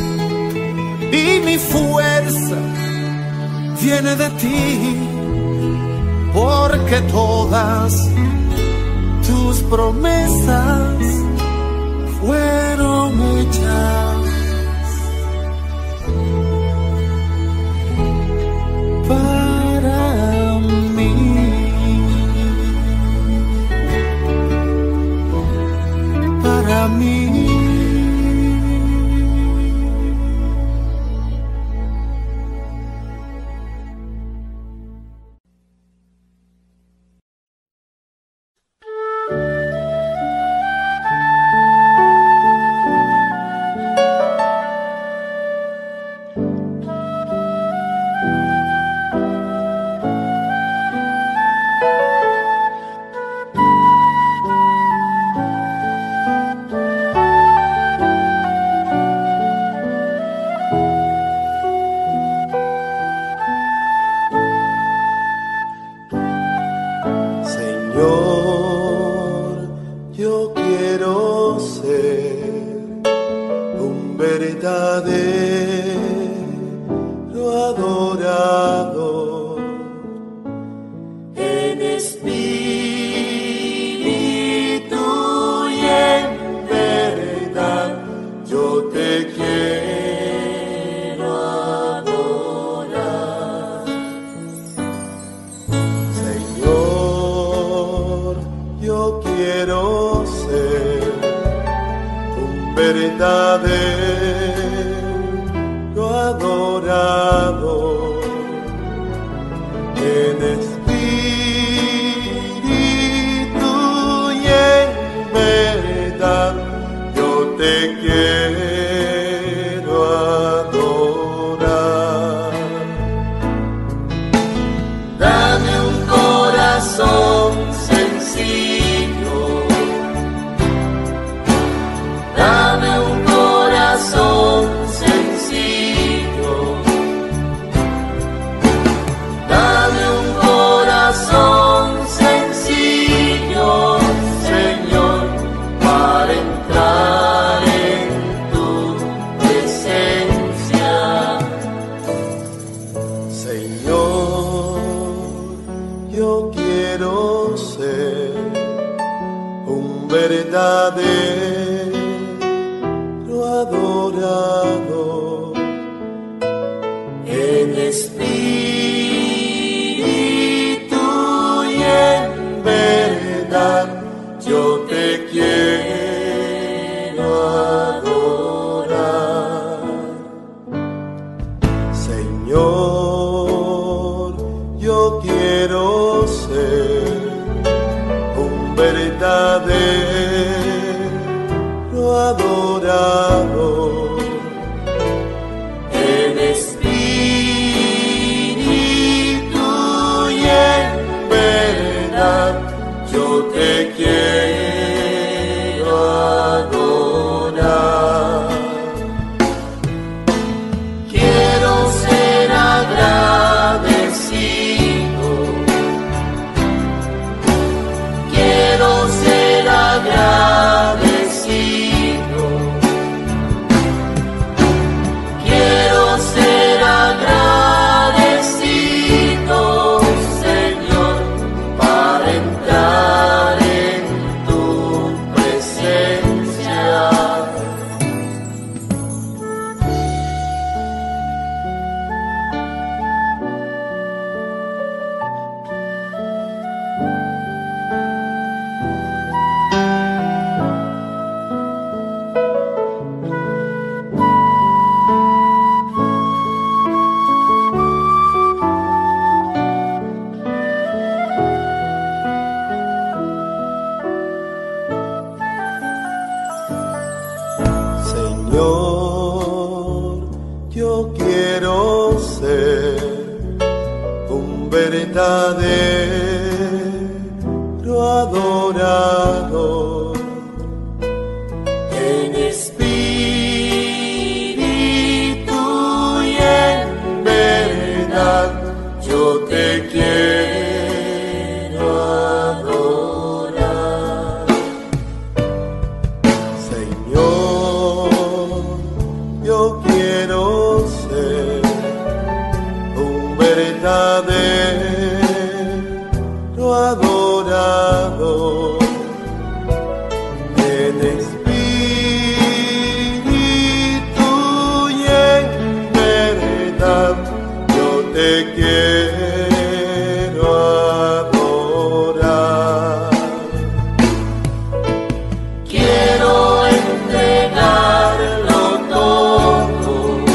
y mi fuerza viene de ti. Porque todas tus promesas fueron hechas para mí, para mí. verdadero adorador, en espíritu y en verdad yo te quiero adorar. Señor, yo quiero ser un verdadero adorador, en espíritu y en verdad yo te quiero adorar. Dame un corazón sencillo, dame un corazón sencillo, dame un corazón sencillo, Señor, para entrar en tu presencia. Señor, yo quiero ser un verdadero adorador, en espíritu y en verdad yo te quiero adorar. Señor, yo quiero ser un verdadero adorador, en espíritu y en verdad yo te quiero adorar. Quiero ser agradecido, quiero ser agradecido, quiero ser agradecido, Señor, para entrar en tu presencia. Señor, yo quiero ser un verdadero adorador, en espíritu y en verdad yo te quiero adorar. Señor, yo quiero ser un verdadero adorador, en espíritu y en verdad yo te quiero adorar. Quiero entregarlo todo,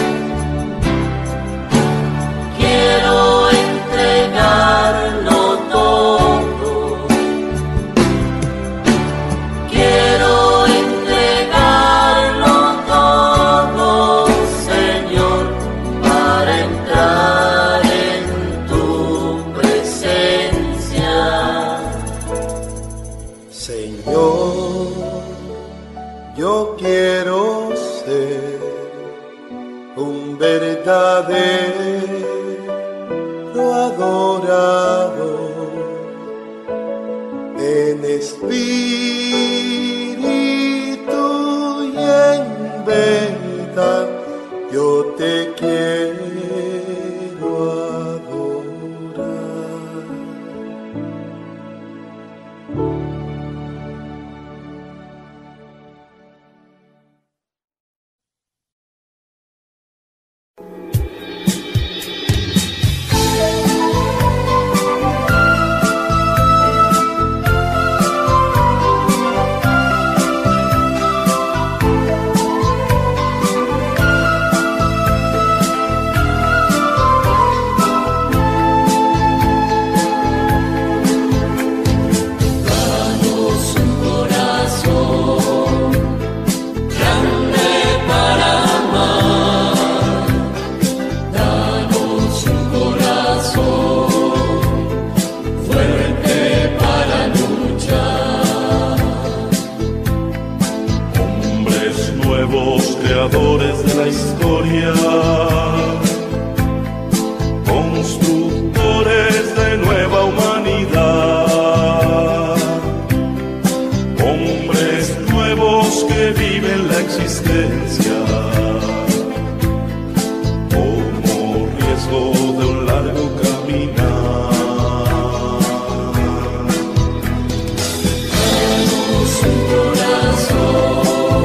quiero entregarlo todo, quiero entregarlo todo, Señor, para entrar en tu presencia. Señor, yo quiero ser un verdadero adorador, en espíritu y en verdad te quiero adorar. Creadores de la historia, constructores de nueva humanidad, hombres nuevos que viven la existencia como riesgo de un largo caminar. Danos un corazón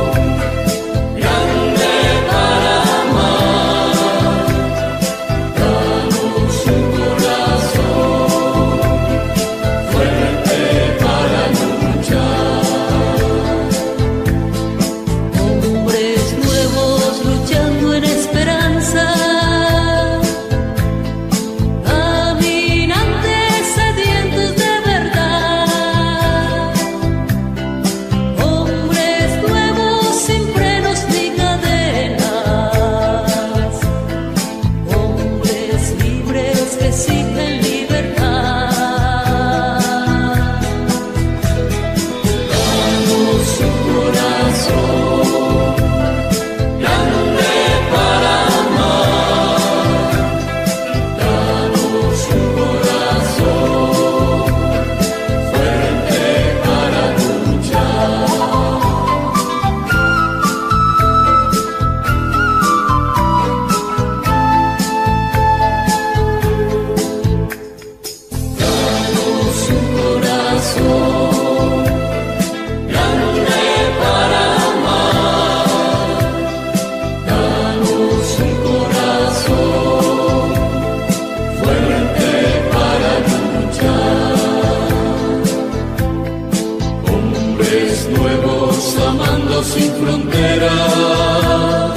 sin fronteras,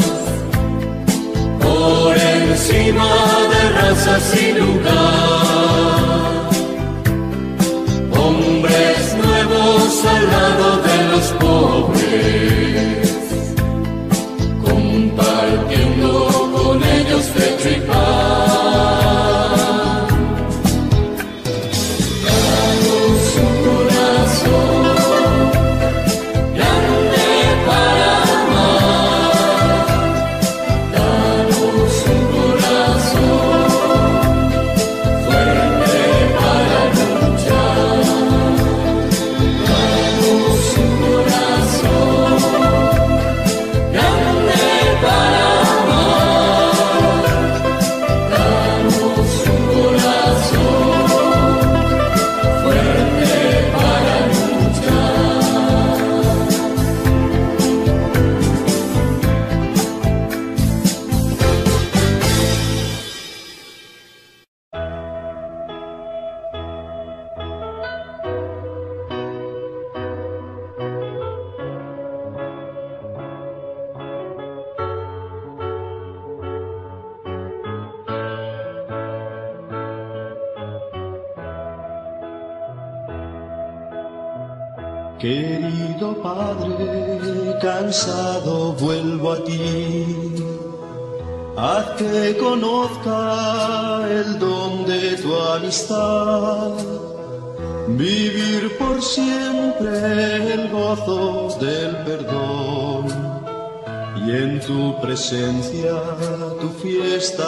por encima de razas y lugar, hombres nuevos al lado de los pobres, compartiendo con ellos techo y pan. Danos un corazón Querido Padre, cansado vuelvo a ti, haz que conozca el don de tu amistad, vivir por siempre el gozo del perdón y en tu presencia tu fiesta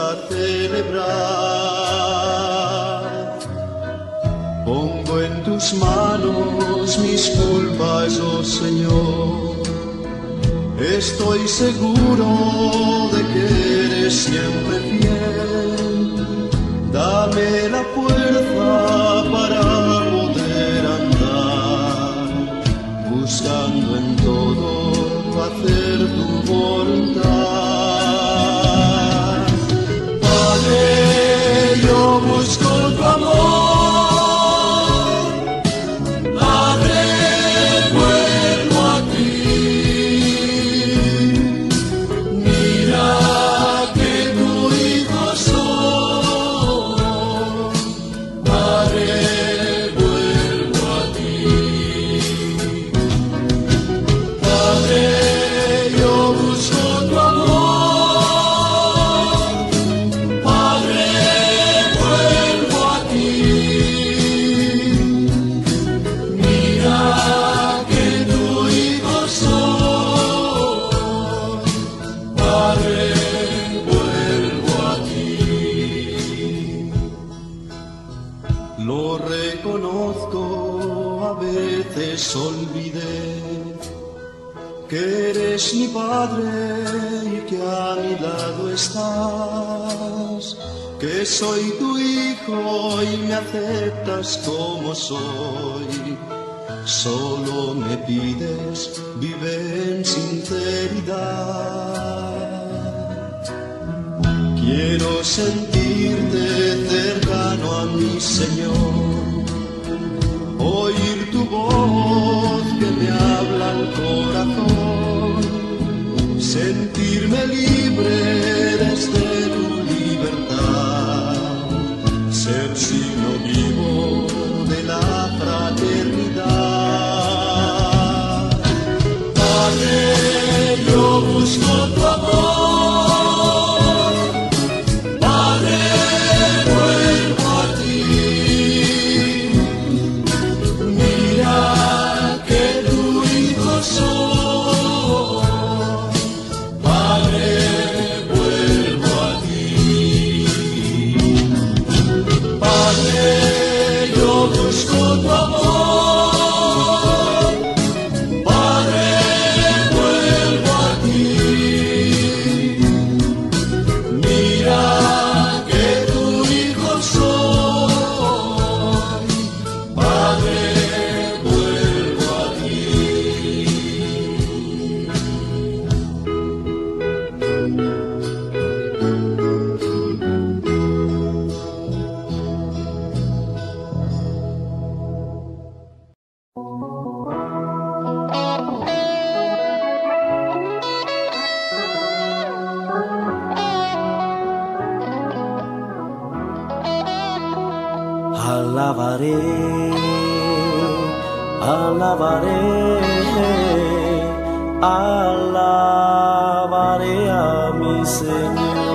celebrar. Pongo en tus manos mis culpas, oh Señor, estoy seguro de que eres eres siempre fiel. Dame la fuerza para poder andar, buscando en todo hacer tu voluntad. Padre, yo busco tu amor. Padre, vuelvo a ti. Mira que tu hijo soy. Padre, vuelvo a ti. Padre, yo busco tu amor. Padre, vuelvo a ti. Mira que tu hijo soy. Padre, vuelvo a ti. Lo reconozco, a veces olvidé que eres mi padre y que a mi lado estás, que soy tu hijo y me aceptas como soy. Solo me pides, vive en sinceridad. Quiero sentirte cercano a mi Señor, oír tu voz que me habla al corazón, sentirme libre desde tu libertad, ser signo vivo de la fraternidad. Padre, yo busco tu amor. Padre, vuelvo a ti. Mira que tu hijo soy. Padre, vuelvo a ti. Padre, yo busco tu amor. Padre, vuelvo a ti. Mira que tu hijo soy. Padre, vuelvo a ti. Alabaré, alabaré, alabaré a mi Señor.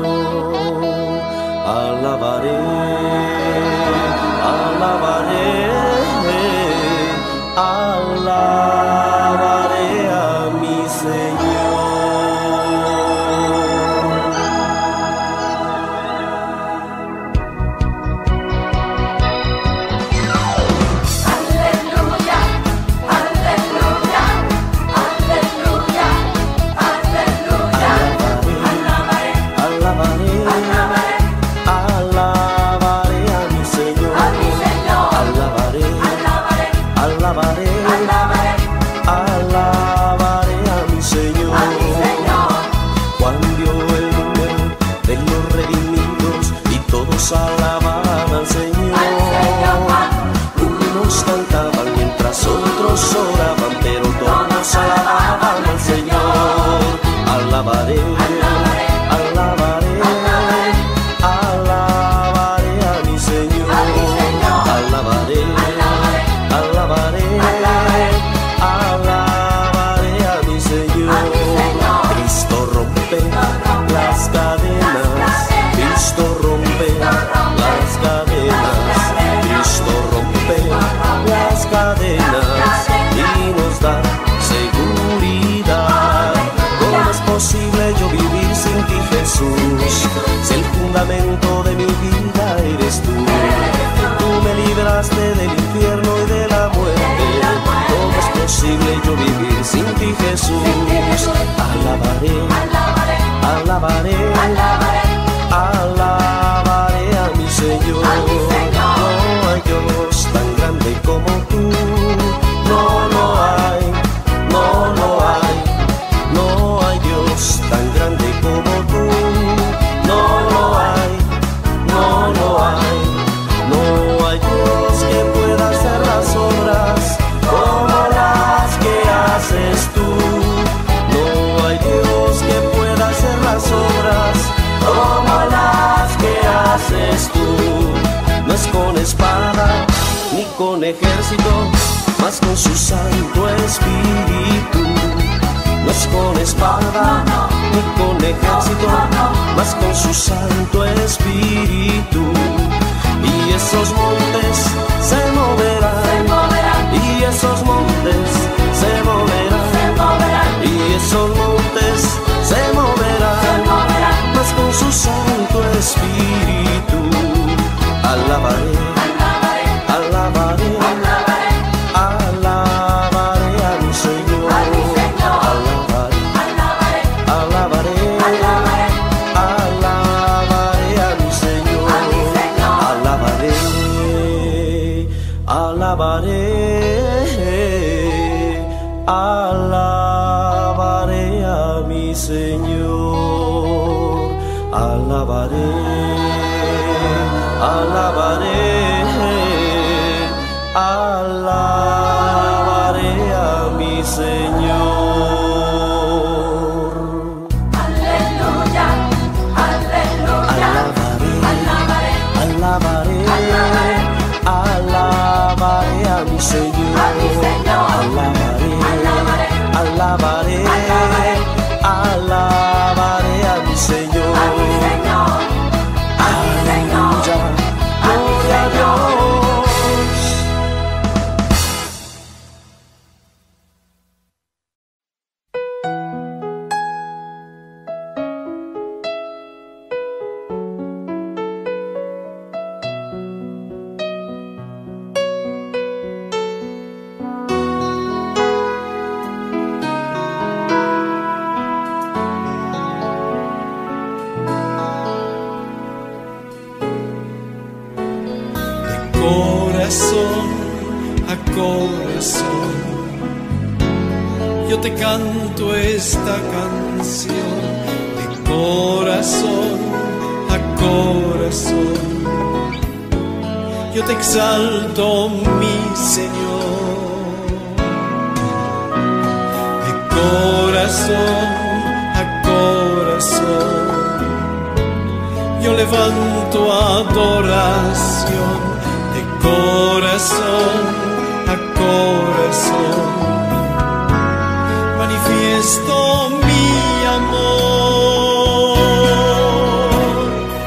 Alabaré, alabaré, alabaré a mi Señor. Alabaré, alabaré a mi Señor. Juan vio el número de los redimidos y todos alababan al Señor. Unos cantaban mientras otros oraban, pero todos alababan al Señor. Alabaré, alabaré, alabaré a mi Señor. Alabaré, alabaré, alabaré a mi Señor. Cristo rompe las cadenas, Cristo rompe las cadenas, Cristo rompe las cadenas y nos da seguridad. ¿Cómo es posible yo vivir sin ti, Jesús? Si el fundamento de mi vida eres tú. Tú me libraste del infierno y de la muerte. ¿Cómo es posible yo vivir sin ti, Jesús? Alabaré, alabaré, alabaré. ejército, mas con su Santo Espíritu. No es con espada ni con ejército, mas con su Santo Espíritu. Y esos montes se moverán, y esos montes se moverán, y esos montes se moverán, mas con su Santo Espíritu. Alabaré, alabaré, alabaré a mi Señor, alabaré, alabaré, alabaré a mi Señor, alabaré, alabaré, alabaré a mi Señor, alabaré, alabaré, alabaré a mi Señor. Aleluya, aleluya. Alabaré, alabaré, alabaré a mi Señor. Alabaré, alabaré, alabaré a mi Señor. Aleluya, gloria a Dios. Corazón a corazón, yo te canto esta canción. De corazón a corazón, yo te exalto, mi Señor. De corazón a corazón, yo levanto adoración. Corazón a corazón, manifiesto mi amor.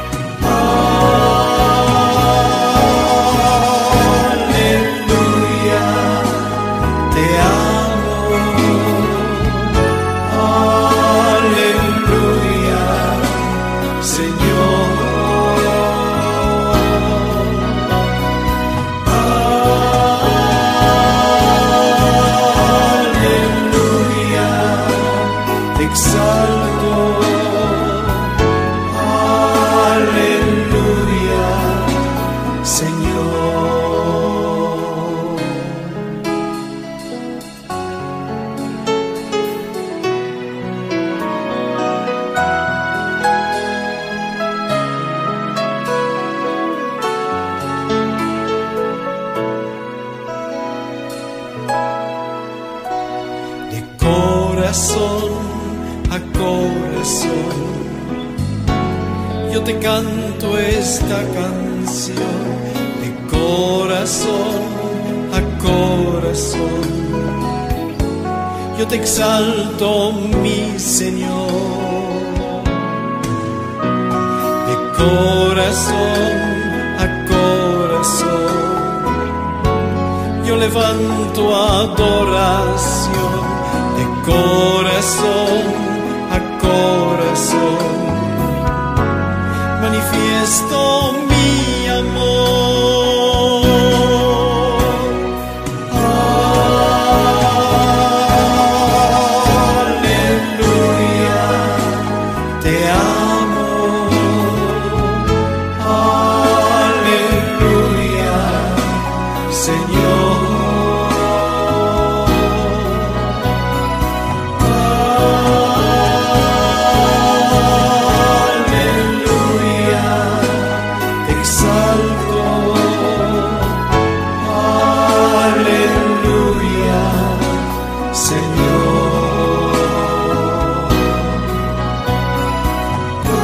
Aleluya, te amo. Aleluya, Señor. Corazón a corazón, yo te canto esta canción. De corazón a corazón, yo te exalto, mi Señor. De corazón a corazón, yo levanto adoración. De corazón a corazón, manifiesto mi amor. Aleluya, te amo. Aleluya, Señor. Señor,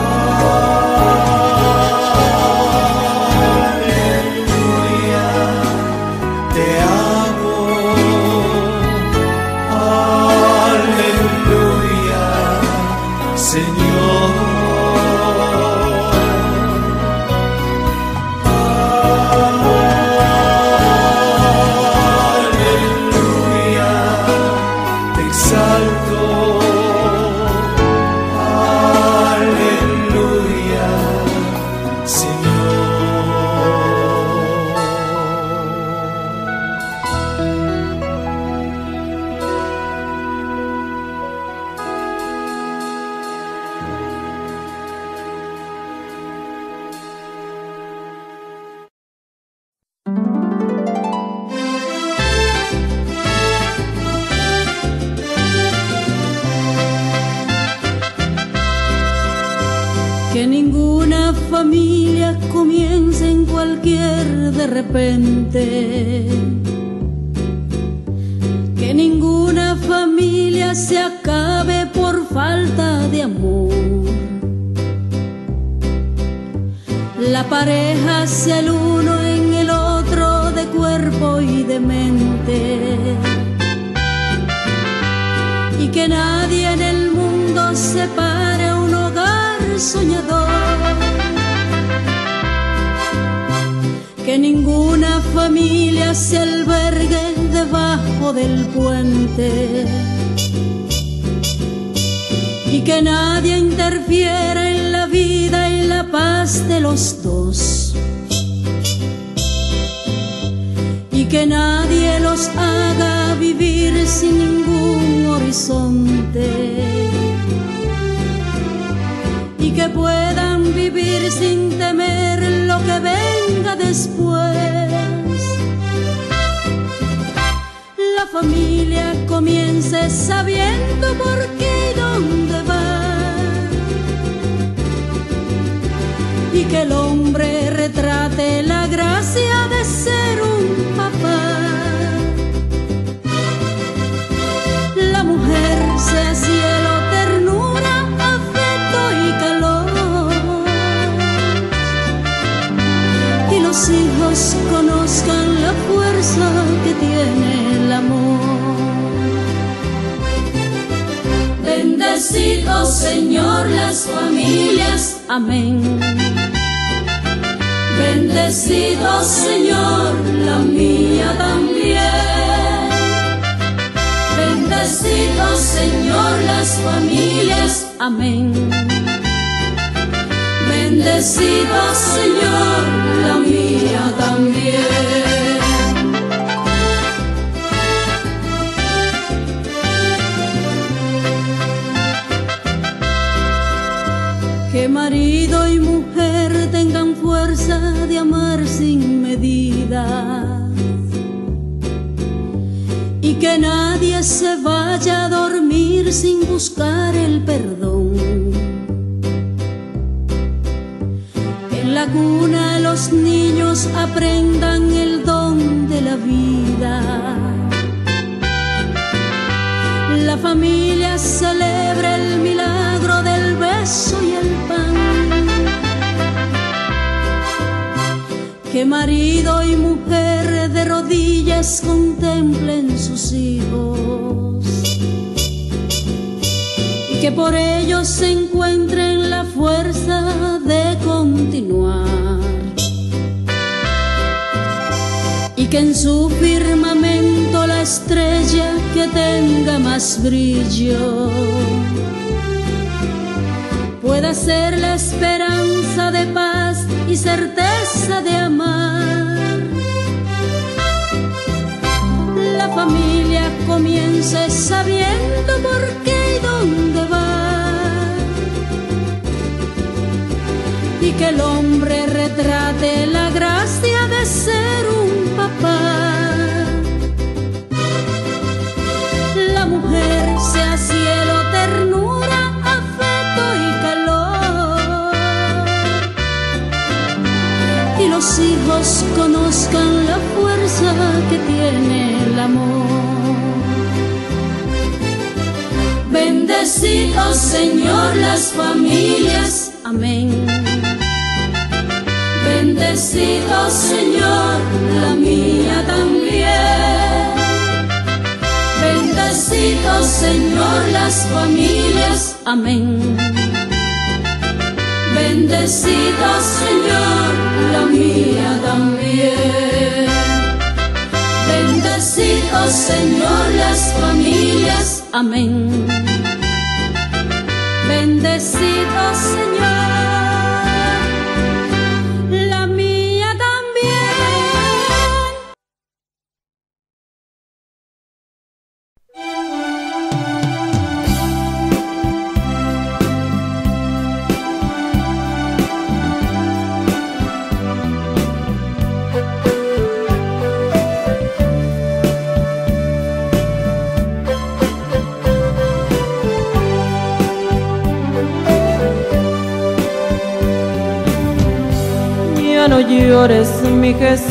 Que ninguna familia comience en cualquier de repente. Que ninguna familia se acabe por falta de amor. La pareja sea el uno en el otro de cuerpo y de mente. Y que nadie en el mundo separe un hogar soñador. Que ninguna familia se albergue debajo del puente. Y que nadie interfiera en la vida y la paz de los dos. Y que nadie los haga vivir sin ningún horizonte. Y que puedan vivir sin temer lo que venga después. La familia comience sabiendo por qué y dónde va. Y que el hombre retrate la gracia de ser un papá. La mujer sea cielo, ternura, afecto y calor. Y los hijos conozcan la fuerza que tiene el amor. Bendecido, Señor, las familias. Amén. Bendecido, Señor, la mía también. Bendecido, Señor, las familias. Amén. Bendecido, Señor, la mía también. Que marido y mujer tengan fuerza de amar sin medida. Y que nadie se vaya a dormir sin buscar el perdón. Que en la cuna los niños aprendan el don de la vida. La familia celebra el milagro del beso y el pan. Que marido y mujer de rodillas contemplen sus hijos. Y que por ellos se encuentren la fuerza de continuar. Y que en su firmamento la estrella que tenga más brillo pueda ser la esperanza de paz y certeza de amar. La familia comience sabiendo por qué y dónde va. Y que el hombre retrate la gracia de ser un papá. La mujer sea cielo, ternura, afecto y calor. Y los hijos conozcan la fuerza que tiene el amor. Bendecido, Señor, las familias. Amén. Bendecido, Señor, la mía también. Bendecido, Señor, las familias. Amén. Bendecido, Señor, la mía también. Bendecido, Señor, las familias. Amén. Bendecido, Señor. Ya no llores, mi Jesús,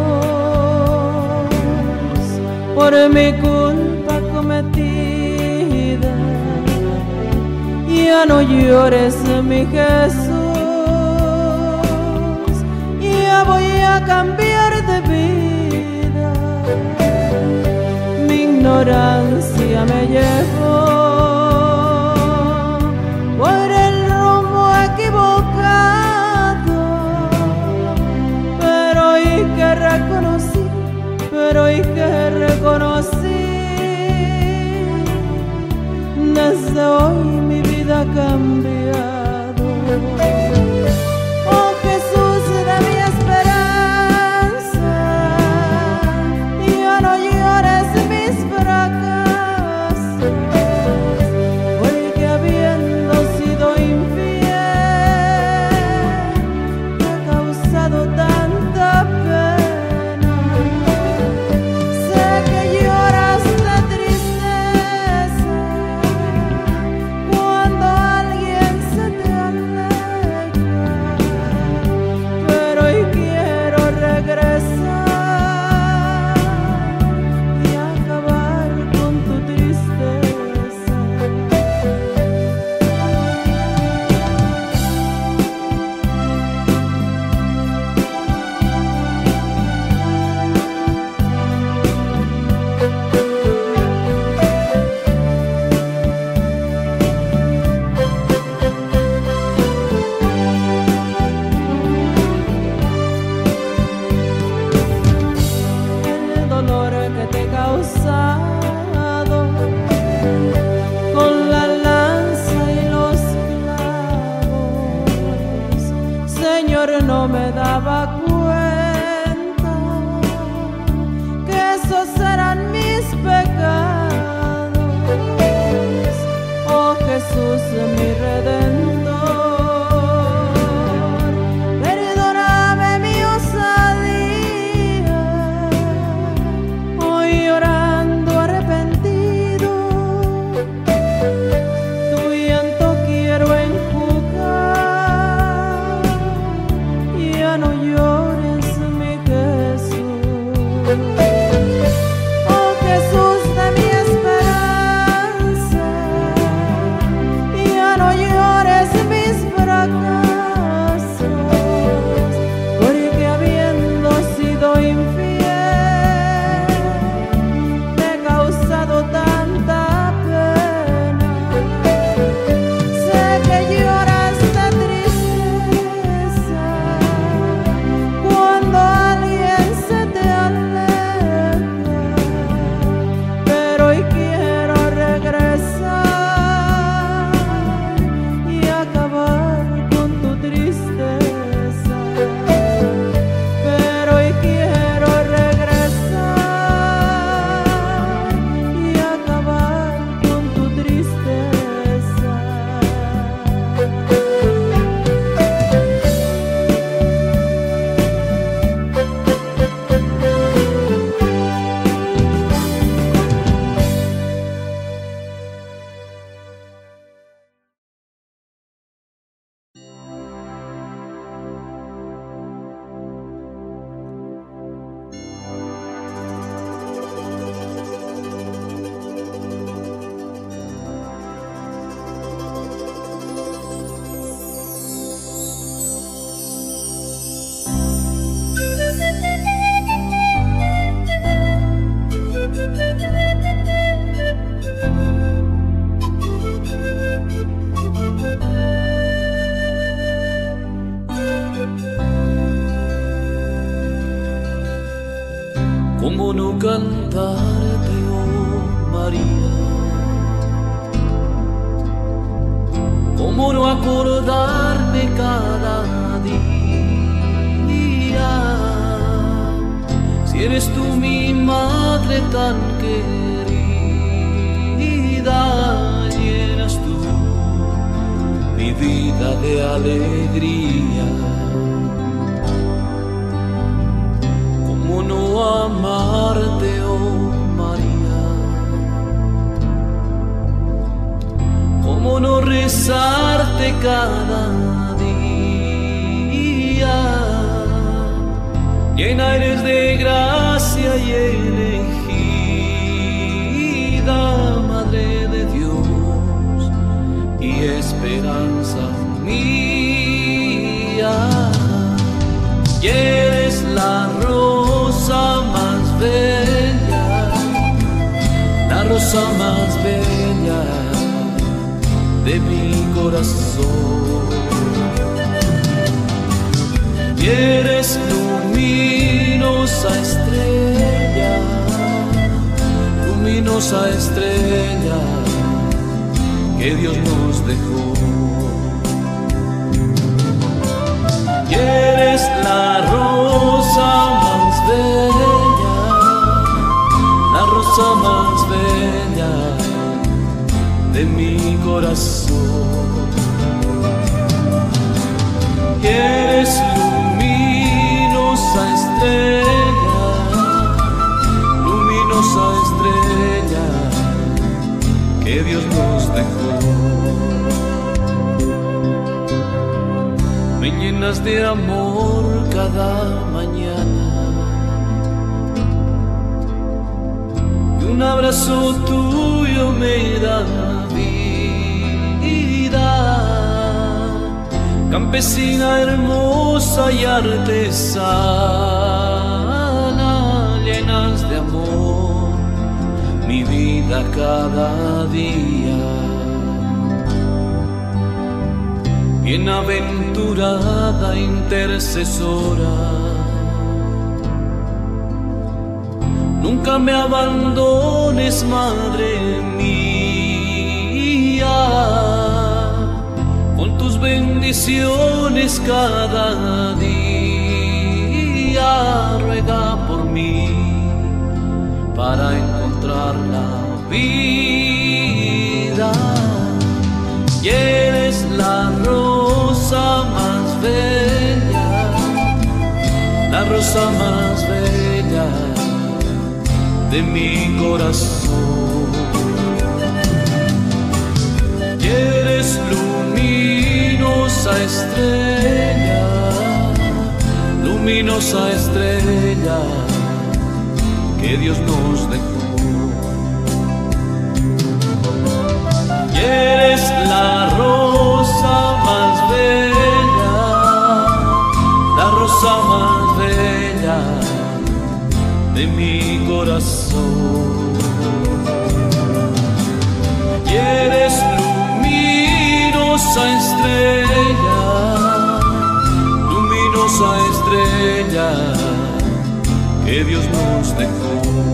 por mi culpa cometida. Ya no llores, mi Jesús, ya voy a cambiar de vida. Mi ignorancia me llevó por el rumbo equivocado, pero hoy que reconocí, pero hoy que reconocí, desde hoy mi vida ha cambiado. Oh Jesús de mi esperanza, ya no llores mis fracasos, porque habiendo sido infiel te ha causado tanta pena. Sé que lloras de tristeza cuando alguien se te aleja, pero hoy quiero regresar y acabar con tu tristeza. El dolor que te he causado con la lanza y los clavos, Señor, no me daba cuenta que esos eran mis pecados. Oh Jesús, mi Redentor, perdóname mi osadía. Hoy llorando arrepentido, tu llanto quiero enjugar. Ya no llores, mi Jesús. Oh Jesús de mi esperanza, ya no llores mis fracasos, porque habiendo sido infiel te he causado tanta pena. Sé que lloras de tristeza cuando alguien se te aleja, pero hoy quiero regresar y acabar con tu tristeza. Pero hoy quiero regresar y acabar con tu tristeza. ¿Cómo no cantarte, oh María? ¿Cómo no acordarme cada día? Si eres tú mi madre tan querida, llenas tú mi vida de alegría. ¿Cómo no amarte, oh María? ¿Cómo no rezarte cada día? llena eres de gracia y elegida, Madre de Dios y esperanza mía. Y eres la rosa más bella, la rosa más bella de mi corazón. Y eres luminosa estrella, luminosa estrella que Dios nos dejó. Y eres la rosa más bella, la rosa más bella de mi corazón. Y eres luminosa estrella, luminosa estrella que Dios nos dejó. Me llenas de amor cada mañana y un abrazo tuyo me da vida. Campesina hermosa y artesana, llenas de amor mi vida cada día. Bienaventurada intercesora, nunca me abandones, Madre mía, con tus bendiciones cada día. Ruega por mí para encontrar la vida. Y eres la rosa más bella, la rosa más bella de mi corazón. Y eres luminosa estrella, luminosa estrella que Dios nos dejó. Y eres la rosa más bella, la rosa más bella de mi corazón. Y eres luminosa estrella, luminosa estrella que Dios nos dejó.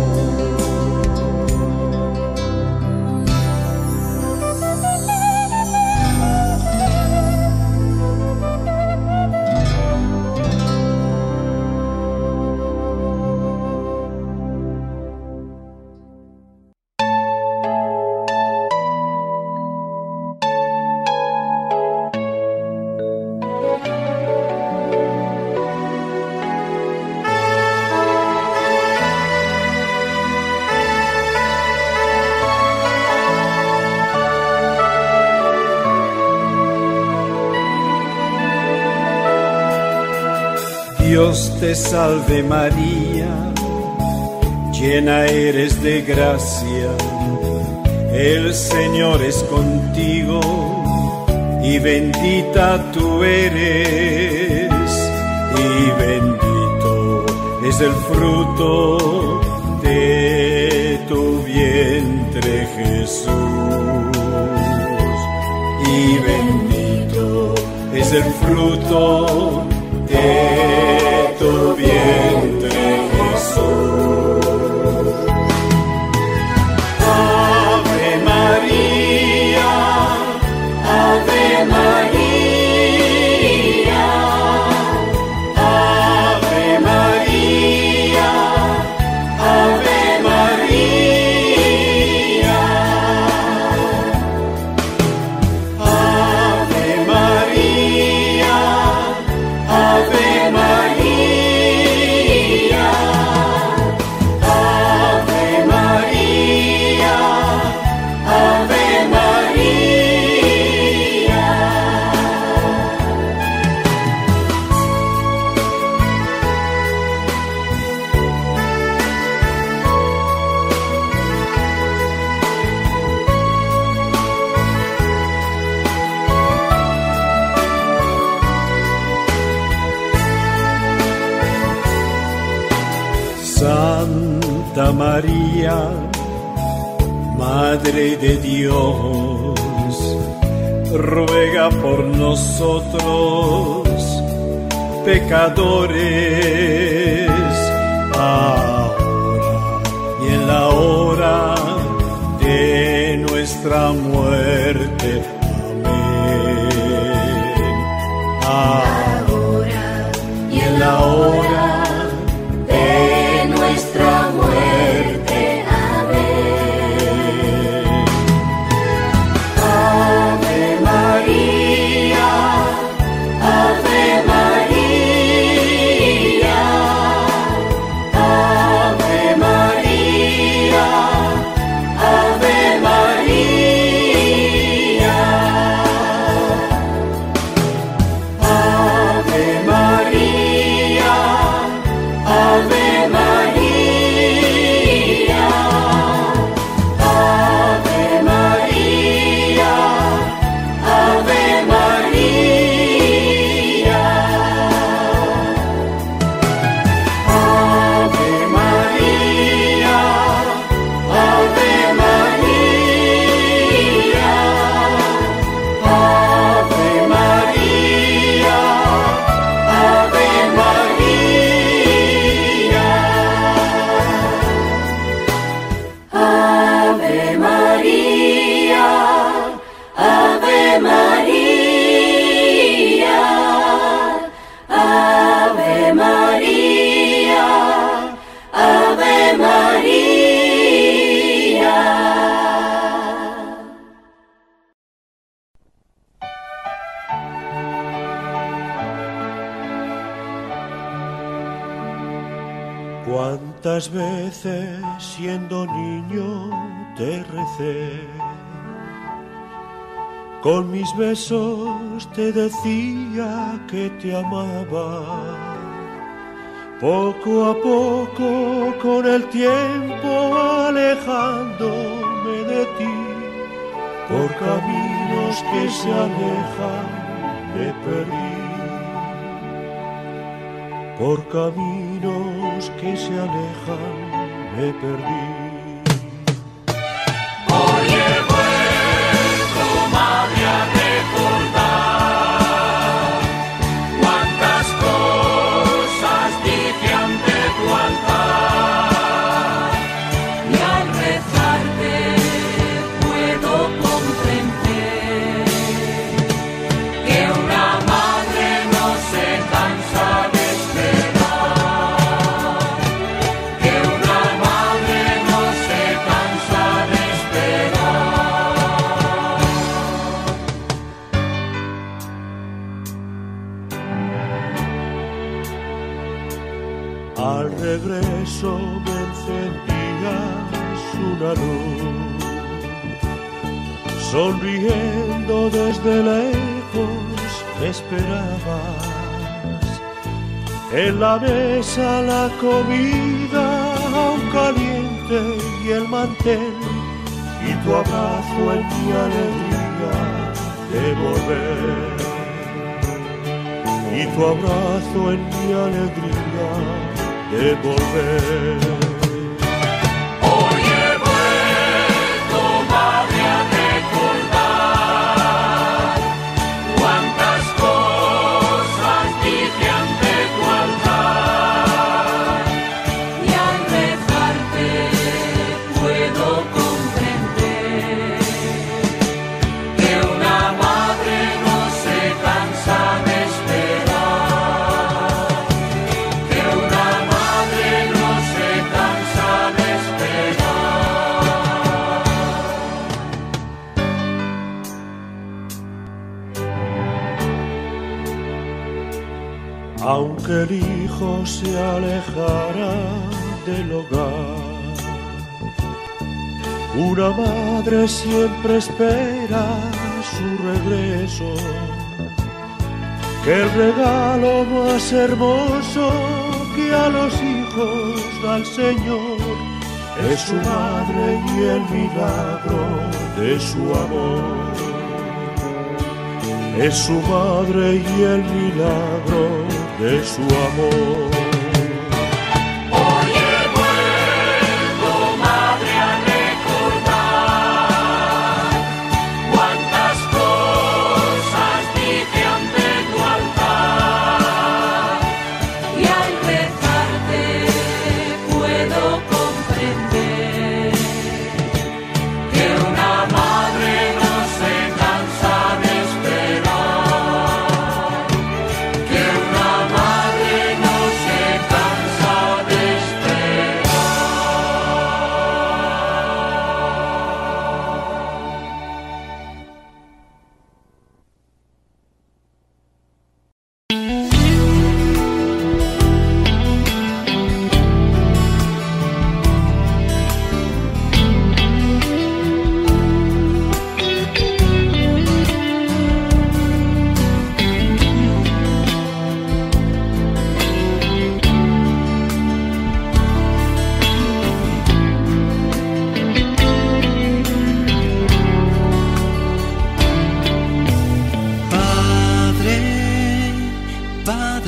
Dios te salve María, llena eres de gracia, el Señor es contigo y bendita tú eres, y bendito es el fruto de tu vientre Jesús, y bendito es el fruto de tu vientre Jesús. Ave María, Ave María, Ave María, Ave María, Ave María, Ave María. Santa María, Madre de Dios, ruega por nosotros pecadores, ahora y en la hora de nuestra muerte. Amén. Ahora y en la hora de nuestra muerte. Amén. Ave María, Ave María, Ave María, Ave María, Ave María, Ave María, Ave María, Ave María, Ave María, Ave María, Ave María, Ave María, Ave María, Ave María, Ave María, Ave María. Cuántas veces siendo niño te recé, con mis besos te decía que te amaba. Poco a poco con el tiempo alejándome de ti, por caminos que se alejan me perdí. Por caminos que se alejan me perdí. Hoy he vuelto, madre, a recordar cuántas cosas dije ante tu altar, y al rezarte puedo comprender que una madre no se cansa de esperar, que una madre no se cansa de Al regreso me encendías una luz, sonriendo desde lejos me esperabas. En la mesa la comida aún caliente y el mantel, y tu abrazo en mi alegría de volver. Y tu abrazo en mi alegría de volver. Hoy he vuelto, madre, a recordar cuántas cosas dije ante tu altar, y al rezarte puedo comprender que una madre no se cansa de esperar, que una madre no se cansa de esperar. Aunque el hijo se alejara del hogar, una madre siempre espera su regreso, que el regalo más hermoso que a los hijos da el Señor es su madre y el milagro de su amor. Es su madre y el milagro de su amor. Hoy he vuelto,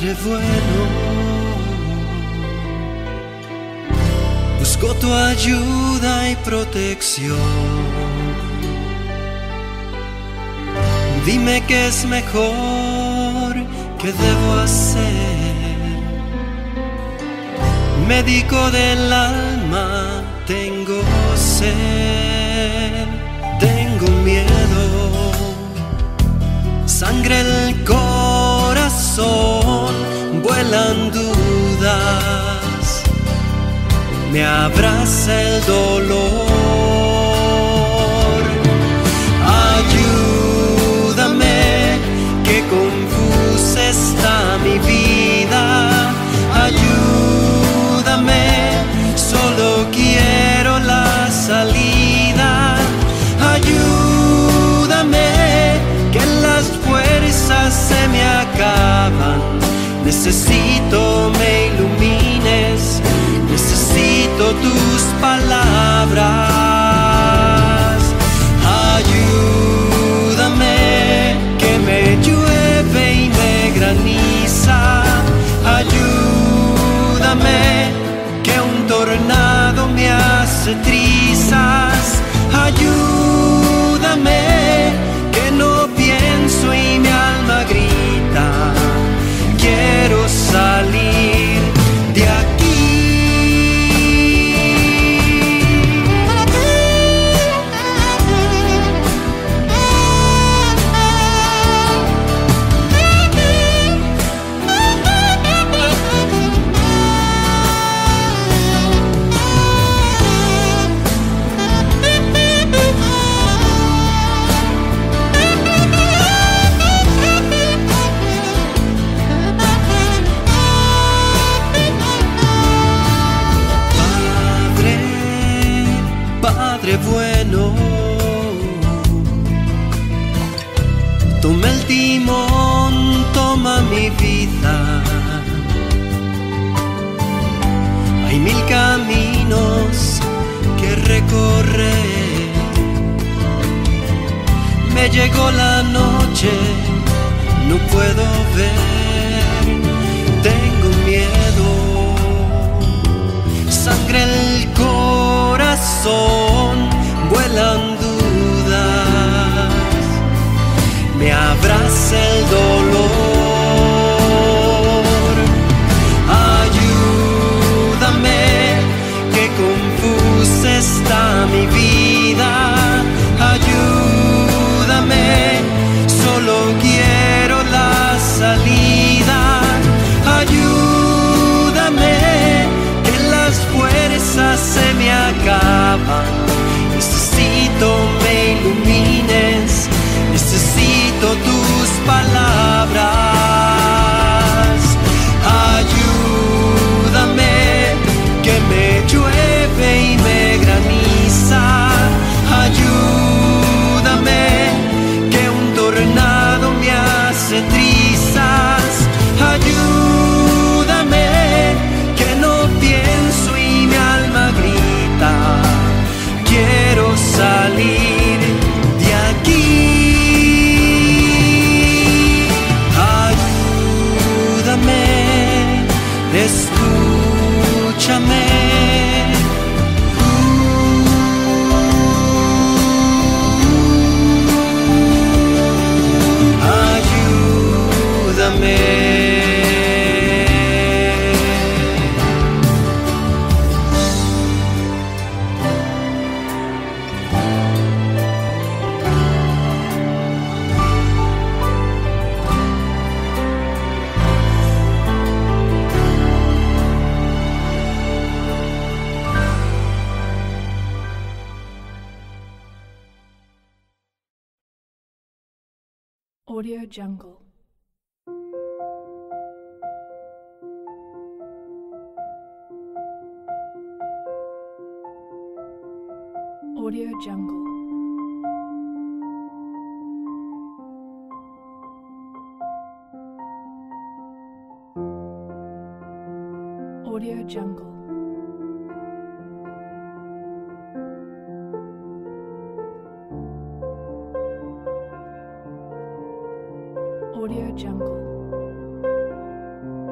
Padre bueno, busco tu ayuda y protección. Dime qué es mejor, qué debo hacer. Médico del alma, tengo sed, tengo miedo, sangre el corazón, vuelan dudas, me abraza el dolor. Ayúdame, que confusa está mi vida. Ayúdame, solo quiero la salida. Ayúdame, que las fuerzas se me acaban. Necesito me ilumines, necesito tus palabras. Ayúdame, que me llueve y me graniza. Ayúdame, que un tornado me hace trizas. Ayúdame, que no pienso y mi alma grita. Quiero salir de aquí. Padre bueno, toma el timón, toma mi vida. Hay mil caminos que recorrer. Me llegó la noche, no puedo ver, tengo miedo, sangre el corazón, vuelan dudas, me abraza el dolor. Ayúdame, que confusa está mi vida. Ayúdame, solo quiero la salida. Ayúdame, que las fuerzas se me acaban. Necesito me ilumines, necesito tus palabras. Ayúdame, que me llueve y me graniza. Ayúdame, que un tornado me hace trizas. Ayúdame, que no pienso y mi alma grita. Quiero salir de aquí. Ayúdame, escúchame. Audio Jungle. Audio Jungle. Audio Jungle. Audio Jungle.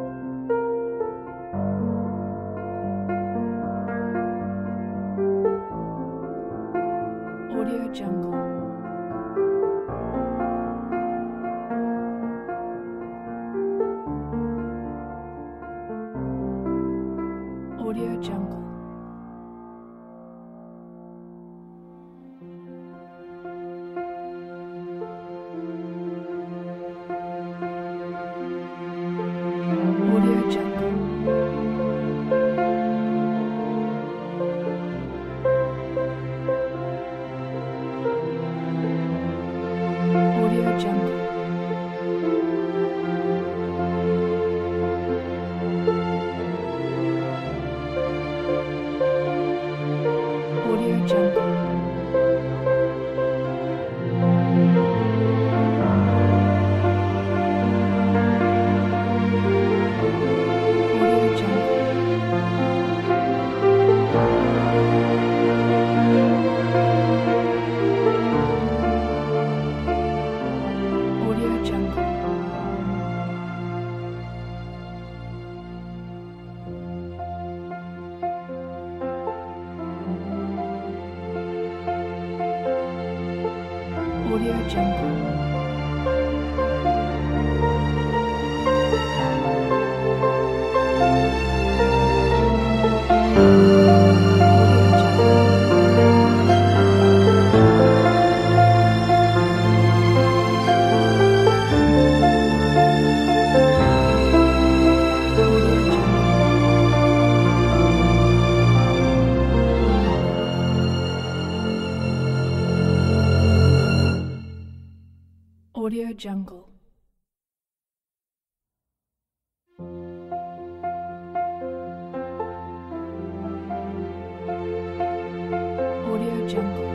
Audio Jungle. Audio Jungle. Audio Jungle. Audio Jungle. Audio Jungle. Audio Jungle. Audio Jungle. Audio Jungle.